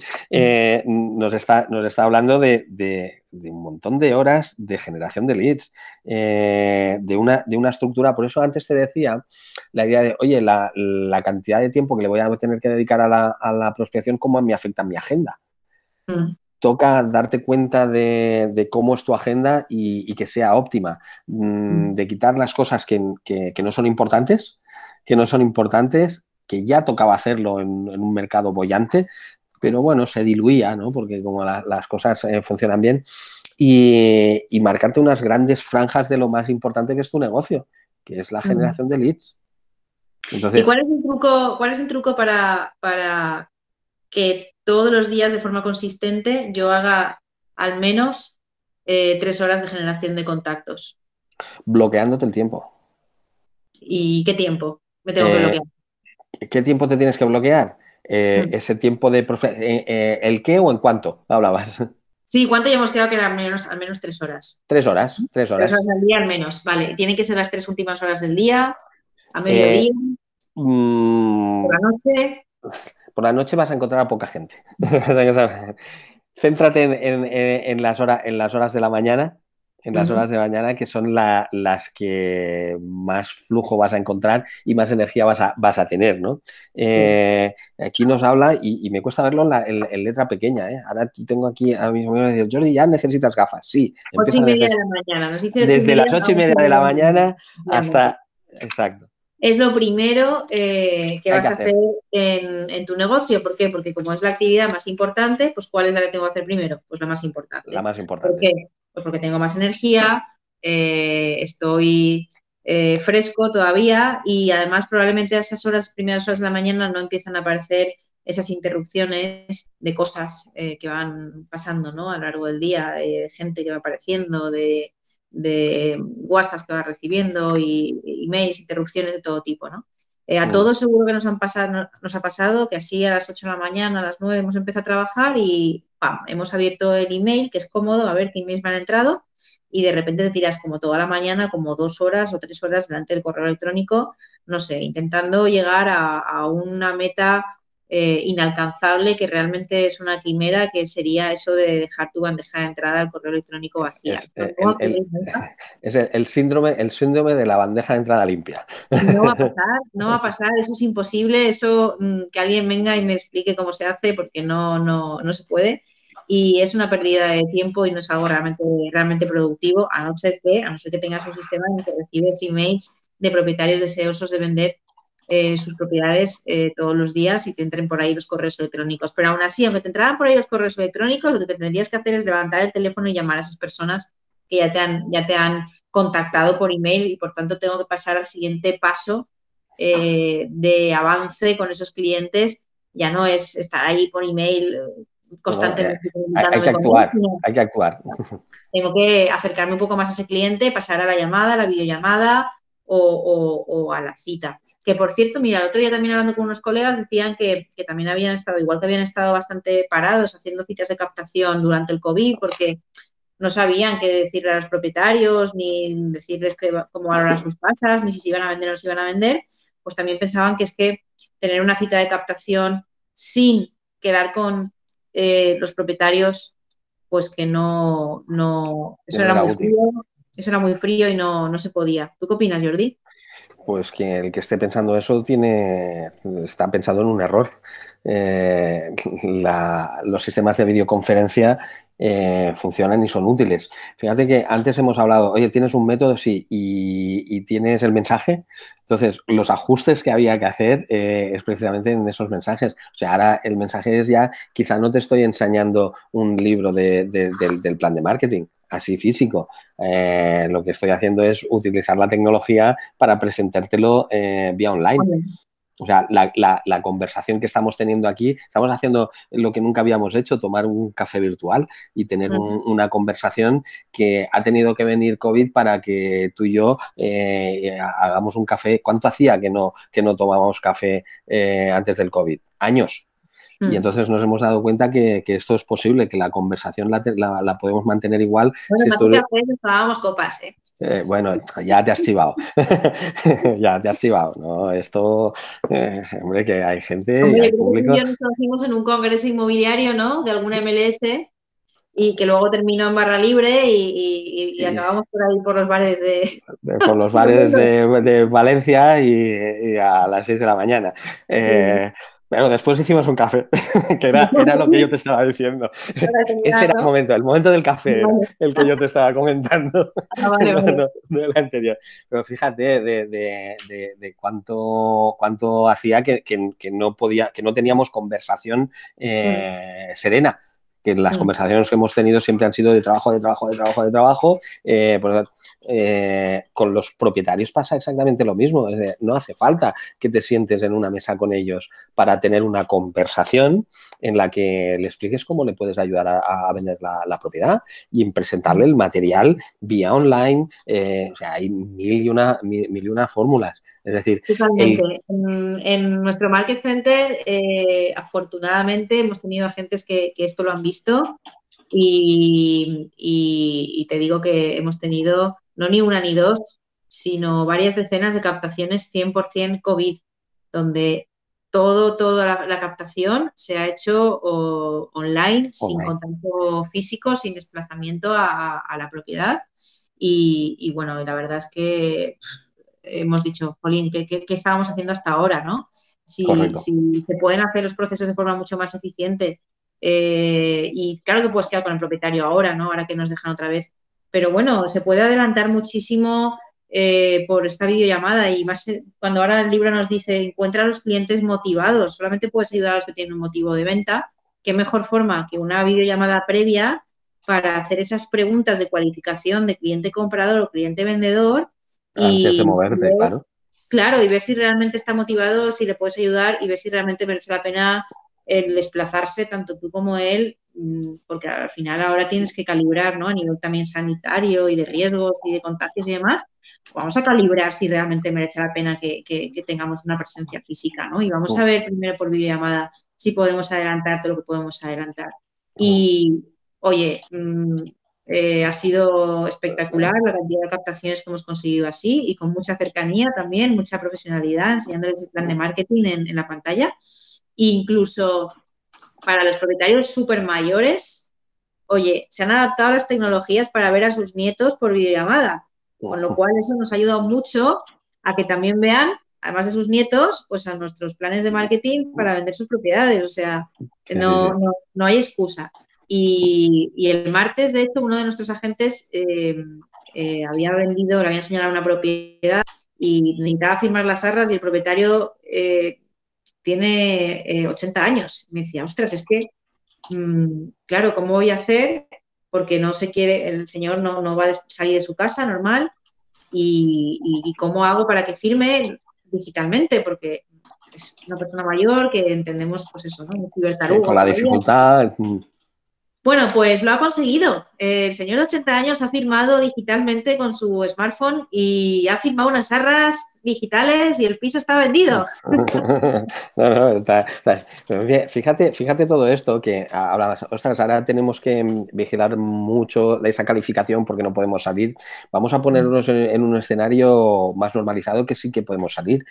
Nos está hablando de un montón de horas de generación de leads, de una estructura. Por eso antes te decía la idea de, oye, la cantidad de tiempo que le voy a tener que dedicar a la prospección, ¿cómo me afecta en mi agenda? Mm. Toca darte cuenta de cómo es tu agenda y que sea óptima, Mm. de quitar las cosas que no son importantes, que ya tocaba hacerlo en un mercado boyante, pero bueno, se diluía, ¿no? Porque como las cosas funcionan bien, y marcarte unas grandes franjas de lo más importante que es tu negocio, que es la Mm. generación de leads. ¿Y Entonces, cuál es el truco para que todos los días de forma consistente yo haga al menos 3 horas de generación de contactos? bloqueándote el tiempo. ¿Y qué tiempo me tengo que Eh, bloquear? ¿Qué tiempo te tienes que bloquear? Mm. Ese tiempo de... ¿El qué o en cuánto hablabas? Sí, ¿cuánto ya hemos quedado que eran al menos 3 horas? 3 horas, 3 horas. 3 horas al día al menos, vale. Tienen que ser las 3 últimas horas del día, a mediodía, Eh, por mm, la noche. por la noche vas a encontrar a poca gente. Céntrate en las horas de la mañana, Ujú. que son las que más flujo vas a encontrar y más energía vas a tener, ¿no? Sí. Aquí nos habla, y me cuesta verlo en letra pequeña, ¿eh? Ahora tengo aquí a mis amigos y digo, Jordi, ya necesitas gafas. Sí, ocho empieza y a media de necesitar. la mañana. Nos dice ocho y Desde media las a 8:30 once y de media la de la mañana, mañana efectivamente. hasta... Exacto. Es lo primero que Hay que vas a hacer hacer en tu negocio. ¿Por qué? Porque como es la actividad más importante, pues ¿cuál es la que tengo que hacer primero? Pues la más la importante. más ¿Por importante. qué? Pues porque tengo más energía, estoy fresco todavía y además probablemente a esas horas, primeras horas de la mañana no empiezan a aparecer esas interrupciones de cosas que van pasando, ¿no? A lo largo del día, de gente que va apareciendo, de WhatsApp que va recibiendo y emails, interrupciones de todo tipo, ¿no? A Mm, todos seguro que nos ha pasado que así a las 8 de la mañana, a las 9 hemos empezado a trabajar y ¡pam! Hemos abierto el email, que es cómodo, a ver qué emails me han entrado y de repente te tiras como toda la mañana, como 2 horas o 3 horas delante del correo electrónico, no sé, intentando llegar a una meta inalcanzable que realmente es una quimera que sería eso de dejar tu bandeja de entrada al correo electrónico vacía. es Esto no ocurre nunca. es el síndrome de la bandeja de entrada limpia. No va a pasar, no va a pasar, eso es imposible, eso que alguien venga y me explique cómo se hace porque no se puede y es una pérdida de tiempo y no es algo realmente productivo, a no ser que tengas un sistema en el que recibes emails de propietarios deseosos de vender sus propiedades todos los días y te entren por ahí los correos electrónicos. Pero aún así, aunque te entraran por ahí los correos electrónicos, lo que tendrías que hacer es levantar el teléfono y llamar a esas personas que ya te han contactado por email y por tanto tengo que pasar al siguiente paso de avance con esos clientes. Ya no es estar ahí por email No, no, constantemente hay que comunicándome con él, actuar, sino hay que actuar. tengo que acercarme un poco más a ese cliente, pasar a la llamada, a la videollamada o a la cita. Que por cierto, mira, el otro día también hablando con unos colegas decían que también habían estado, igual que habían estado bastante parados haciendo citas de captación durante el COVID, porque no sabían qué decirle a los propietarios, ni decirles cómo valorar sus casas, ni si se iban a vender o no se iban a vender, pues también pensaban que es que tener una cita de captación sin quedar con los propietarios, pues que Que eso no era era muy útil. frío, eso era muy frío y no se podía. ¿Tú qué opinas, Jordi? Pues que el que esté pensando eso está pensando en un error. Los sistemas de videoconferencia funcionan y son útiles. Fíjate que antes hemos hablado, oye, ¿tienes un método? Sí, y tienes el mensaje. Entonces, los ajustes que había que hacer es precisamente en esos mensajes. O sea, ahora el mensaje es ya, quizá no te estoy enseñando un libro del plan de marketing, así físico. Lo que estoy haciendo es utilizar la tecnología para presentártelo vía online. Oye, O sea, la conversación que estamos teniendo aquí, estamos haciendo lo que nunca habíamos hecho, tomar un café virtual y tener una conversación que ha tenido que venir COVID para que tú y yo hagamos un café. ¿Cuánto hacía que no tomábamos café antes del COVID? Años. Y entonces nos hemos dado cuenta que esto es posible, que la conversación la podemos mantener igual bueno, si más esto... que café, nos tomábamos copas, ¿eh? Bueno, ya te has chivado. Ya te has chivado, ¿no? Esto, hombre, que hay gente y Hombre, yo hay creo que tú y público. yo nos conocimos en un congreso inmobiliario, ¿no? De alguna MLS y que luego terminó en barra libre y Y, acabamos por ahí por los bares de... por los bares de Valencia y a las 6 de la mañana. Pero después hicimos un café, que era lo que yo te estaba diciendo. Ese era el momento del café era Vale, el que yo te estaba comentando, vale, no, vale. no el anterior. Pero fíjate de cuánto hacía que no podía, que no teníamos conversación Mm, serena. Que las mm. conversaciones que hemos tenido siempre han sido de trabajo, de trabajo, de trabajo, de trabajo. Pues, con los propietarios pasa exactamente lo mismo. Es decir, no hace falta que te sientes en una mesa con ellos para tener una conversación en la que le expliques cómo le puedes ayudar a vender la propiedad y en presentarle el material vía online. O sea, hay mil y una fórmulas. Es decir, Totalmente. En nuestro Market Center, afortunadamente, hemos tenido agentes que esto lo han visto y te digo que hemos tenido no ni una ni dos, sino varias decenas de captaciones 100% COVID, donde toda la captación se ha hecho online, sin online. contacto físico, sin desplazamiento a la propiedad. Y bueno, la verdad es que hemos dicho, Jolín, ¿qué estábamos haciendo hasta ahora, no? Correcto. Si se pueden hacer los procesos de forma mucho más eficiente, y claro que puedes quedar con el propietario ahora, ¿no? Ahora que nos dejan otra vez. Pero bueno, se puede adelantar muchísimo por esta videollamada y más cuando ahora el libro nos dice encuentra a los clientes motivados, solamente puedes ayudar a los que tienen un motivo de venta. ¿Qué mejor forma que una videollamada previa para hacer esas preguntas de cualificación de cliente comprador o cliente vendedor Antes de y moverte, ver, claro. claro, y ver si realmente está motivado, si le puedes ayudar y ver si realmente merece la pena el desplazarse, tanto tú como él, porque al final ahora tienes que calibrar, ¿no? A nivel también sanitario y de riesgos y de contagios y demás. Vamos a calibrar si realmente merece la pena que tengamos una presencia física, ¿no? Y vamos a ver primero por videollamada si podemos adelantar todo lo que podemos adelantar. Y, oye, ha sido espectacular la cantidad de captaciones que hemos conseguido así y con mucha cercanía también, mucha profesionalidad, enseñándoles el plan de marketing en la pantalla. E incluso para los propietarios súper mayores, oye, se han adaptado las tecnologías para ver a sus nietos por videollamada, con lo cual eso nos ha ayudado mucho a que también vean, además de sus nietos, pues a nuestros planes de marketing para vender sus propiedades. O sea, Sí, sí, sí. no hay excusa. Y el martes, de hecho, uno de nuestros agentes había vendido, le había enseñado una propiedad y necesitaba firmar las arras y el propietario tiene 80 años. Me decía, ostras, es que claro, ¿cómo voy a hacer? Porque no se quiere, el señor no va a salir de su casa normal y cómo hago para que firme digitalmente, porque es una persona mayor que entendemos, pues eso, ¿no? Un Sí, con cibertarugo la todavía. dificultad. Bueno, pues lo ha conseguido. El señor de 80 años ha firmado digitalmente con su smartphone y ha firmado unas arras digitales y el piso está vendido. No, no, fíjate todo esto que hablabas, ostras, ahora tenemos que vigilar mucho esa calificación porque no podemos salir. Vamos a ponernos en un escenario más normalizado que sí que podemos salir.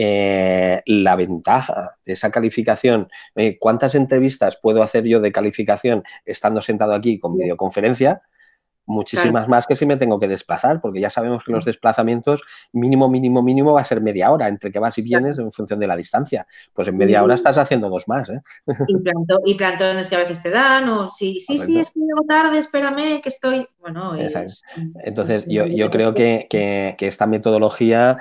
La ventaja de esa calificación, ¿cuántas entrevistas puedo hacer yo de calificación estando sentado aquí con videoconferencia? Claro. Muchísimas más que si me tengo que desplazar, porque ya sabemos que los desplazamientos mínimo va a ser media hora entre que vas y vienes Claro. en función de la distancia. Pues en media hora Y, estás haciendo dos más, ¿eh? y plantones que a veces te dan, o sí, Correcto. es que llego tarde, espérame, que estoy. Bueno, Exacto. es Entonces, una yo creo que esta metodología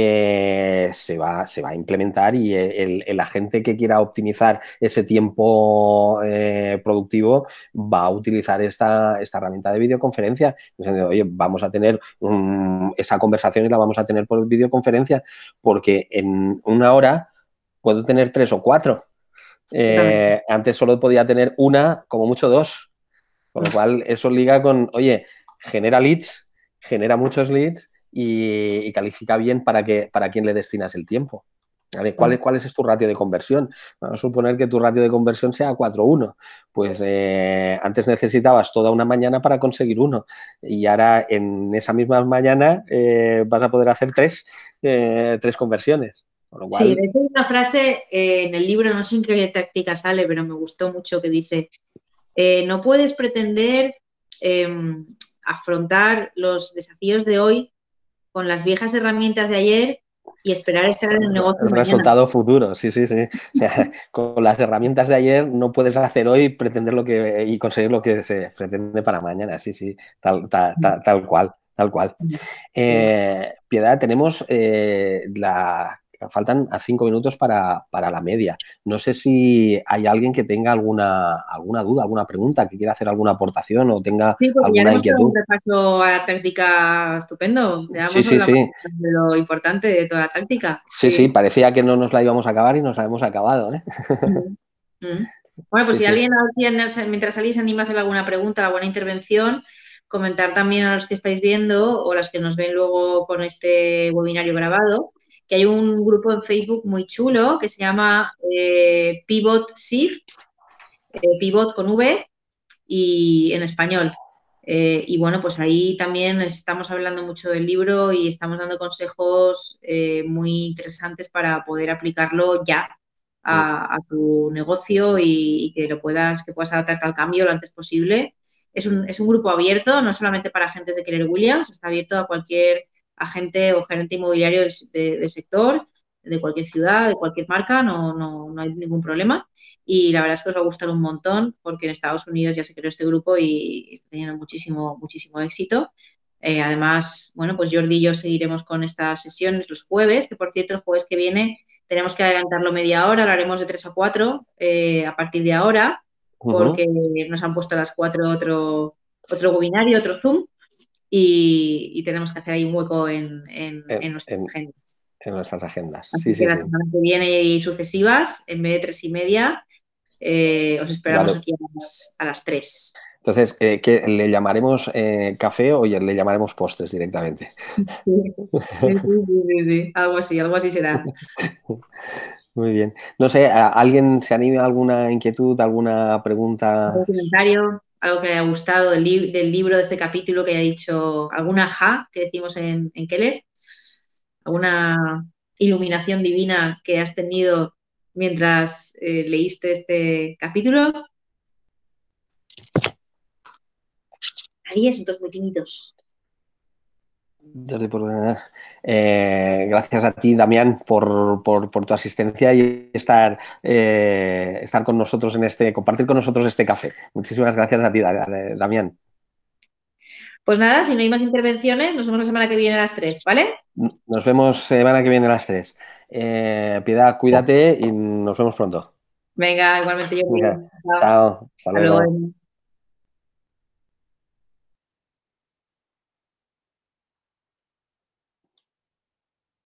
se va a implementar y el agente que quiera optimizar ese tiempo productivo va a utilizar esta herramienta de videoconferencia. Diciendo, oye, vamos a tener esa conversación y la vamos a tener por videoconferencia porque en una hora puedo tener tres o cuatro. totalmente. Antes solo podía tener una, como mucho dos. Con lo cual, eso liga con, oye, genera leads, genera muchos leads y califica bien para quién le destinas el tiempo. ¿Vale? ¿Cuál es tu ratio de conversión? Vamos a suponer que tu ratio de conversión sea 4:1. Pues antes necesitabas toda una mañana para conseguir uno. Y ahora en esa misma mañana vas a poder hacer tres conversiones. Con lo Sí, cual, de hecho hay una frase en el libro, no sé en qué táctica sale, pero me gustó mucho, que dice, no puedes pretender eh, afrontar los desafíos de hoy con las viejas herramientas de ayer y esperar estar en el negocio el mañana. resultado futuro, sí, sí, sí. O sea, con las herramientas de ayer no puedes hacer hoy pretender y conseguir lo que se pretende para mañana. Sí, sí, tal cual, tal cual. Sí. Piedad, tenemos faltan 5 minutos para la media. No sé si hay alguien que tenga alguna duda, alguna pregunta, que quiera hacer alguna aportación o tenga Sí, porque ya le alguna hemos dado un inquietud. repaso a la táctica estupendo. Ya Sí, hemos sí, hablado sí. de lo importante de toda la táctica. Sí, sí, Sí. parecía que no nos la íbamos a acabar y nos la hemos acabado, ¿eh? Mm. Mm. Bueno, pues Sí, si sí. alguien mientras salís se anima a hacer alguna pregunta, alguna intervención, comentar también a los que estáis viendo o las que nos ven luego con este webinario grabado, que hay un grupo en Facebook muy chulo que se llama Pivot Shift, Pivot con V y en español. Y bueno, pues ahí también estamos hablando mucho del libro y estamos dando consejos muy interesantes para poder aplicarlo ya a tu negocio y que que puedas adaptarte al cambio lo antes posible. Es un grupo abierto, no solamente para agentes de Keller Williams, está abierto a cualquier agente o gerente inmobiliario del sector, de cualquier ciudad, de cualquier marca, no hay ningún problema. Y la verdad es que os va a gustar un montón porque en Estados Unidos ya se creó este grupo y está teniendo muchísimo éxito. Además, bueno, pues Jordi y yo seguiremos con estas sesiones los jueves, que por cierto el jueves que viene tenemos que adelantarlo media hora, lo haremos de 3 a 4 a partir de ahora, porque Ujú. nos han puesto a las 4 otro webinario, otro Zoom, y tenemos que hacer ahí un hueco En, en nuestras en- agendas. en nuestras agendas. Sí, Así que sí, la sí. semana que viene y sucesivas, en vez de 3:30, os esperamos Vale. aquí a las 3. Entonces, ¿qué le llamaremos café o ya le llamaremos postres directamente? Sí. Algo así será. Muy bien. No sé, ¿alguien se anime a alguna inquietud, alguna ¿Algún pregunta? comentario? ¿Algo que le haya gustado del libro, de este capítulo, que haya dicho alguna ja que decimos en Keller? ¿Alguna iluminación divina que has tenido mientras leíste este capítulo? Ahí son todos muy tímidos. Desde por- gracias a ti, Damián, por tu asistencia y estar con nosotros compartir con nosotros este café. Muchísimas gracias a ti, Damián. Pues nada, si no hay más intervenciones, nos vemos la semana que viene a las 3, ¿vale? Nos vemos semana que viene a las 3. Piedad, cuídate y nos vemos pronto. Venga, igualmente yo. Venga, Chao. chao, hasta Hasta luego. luego.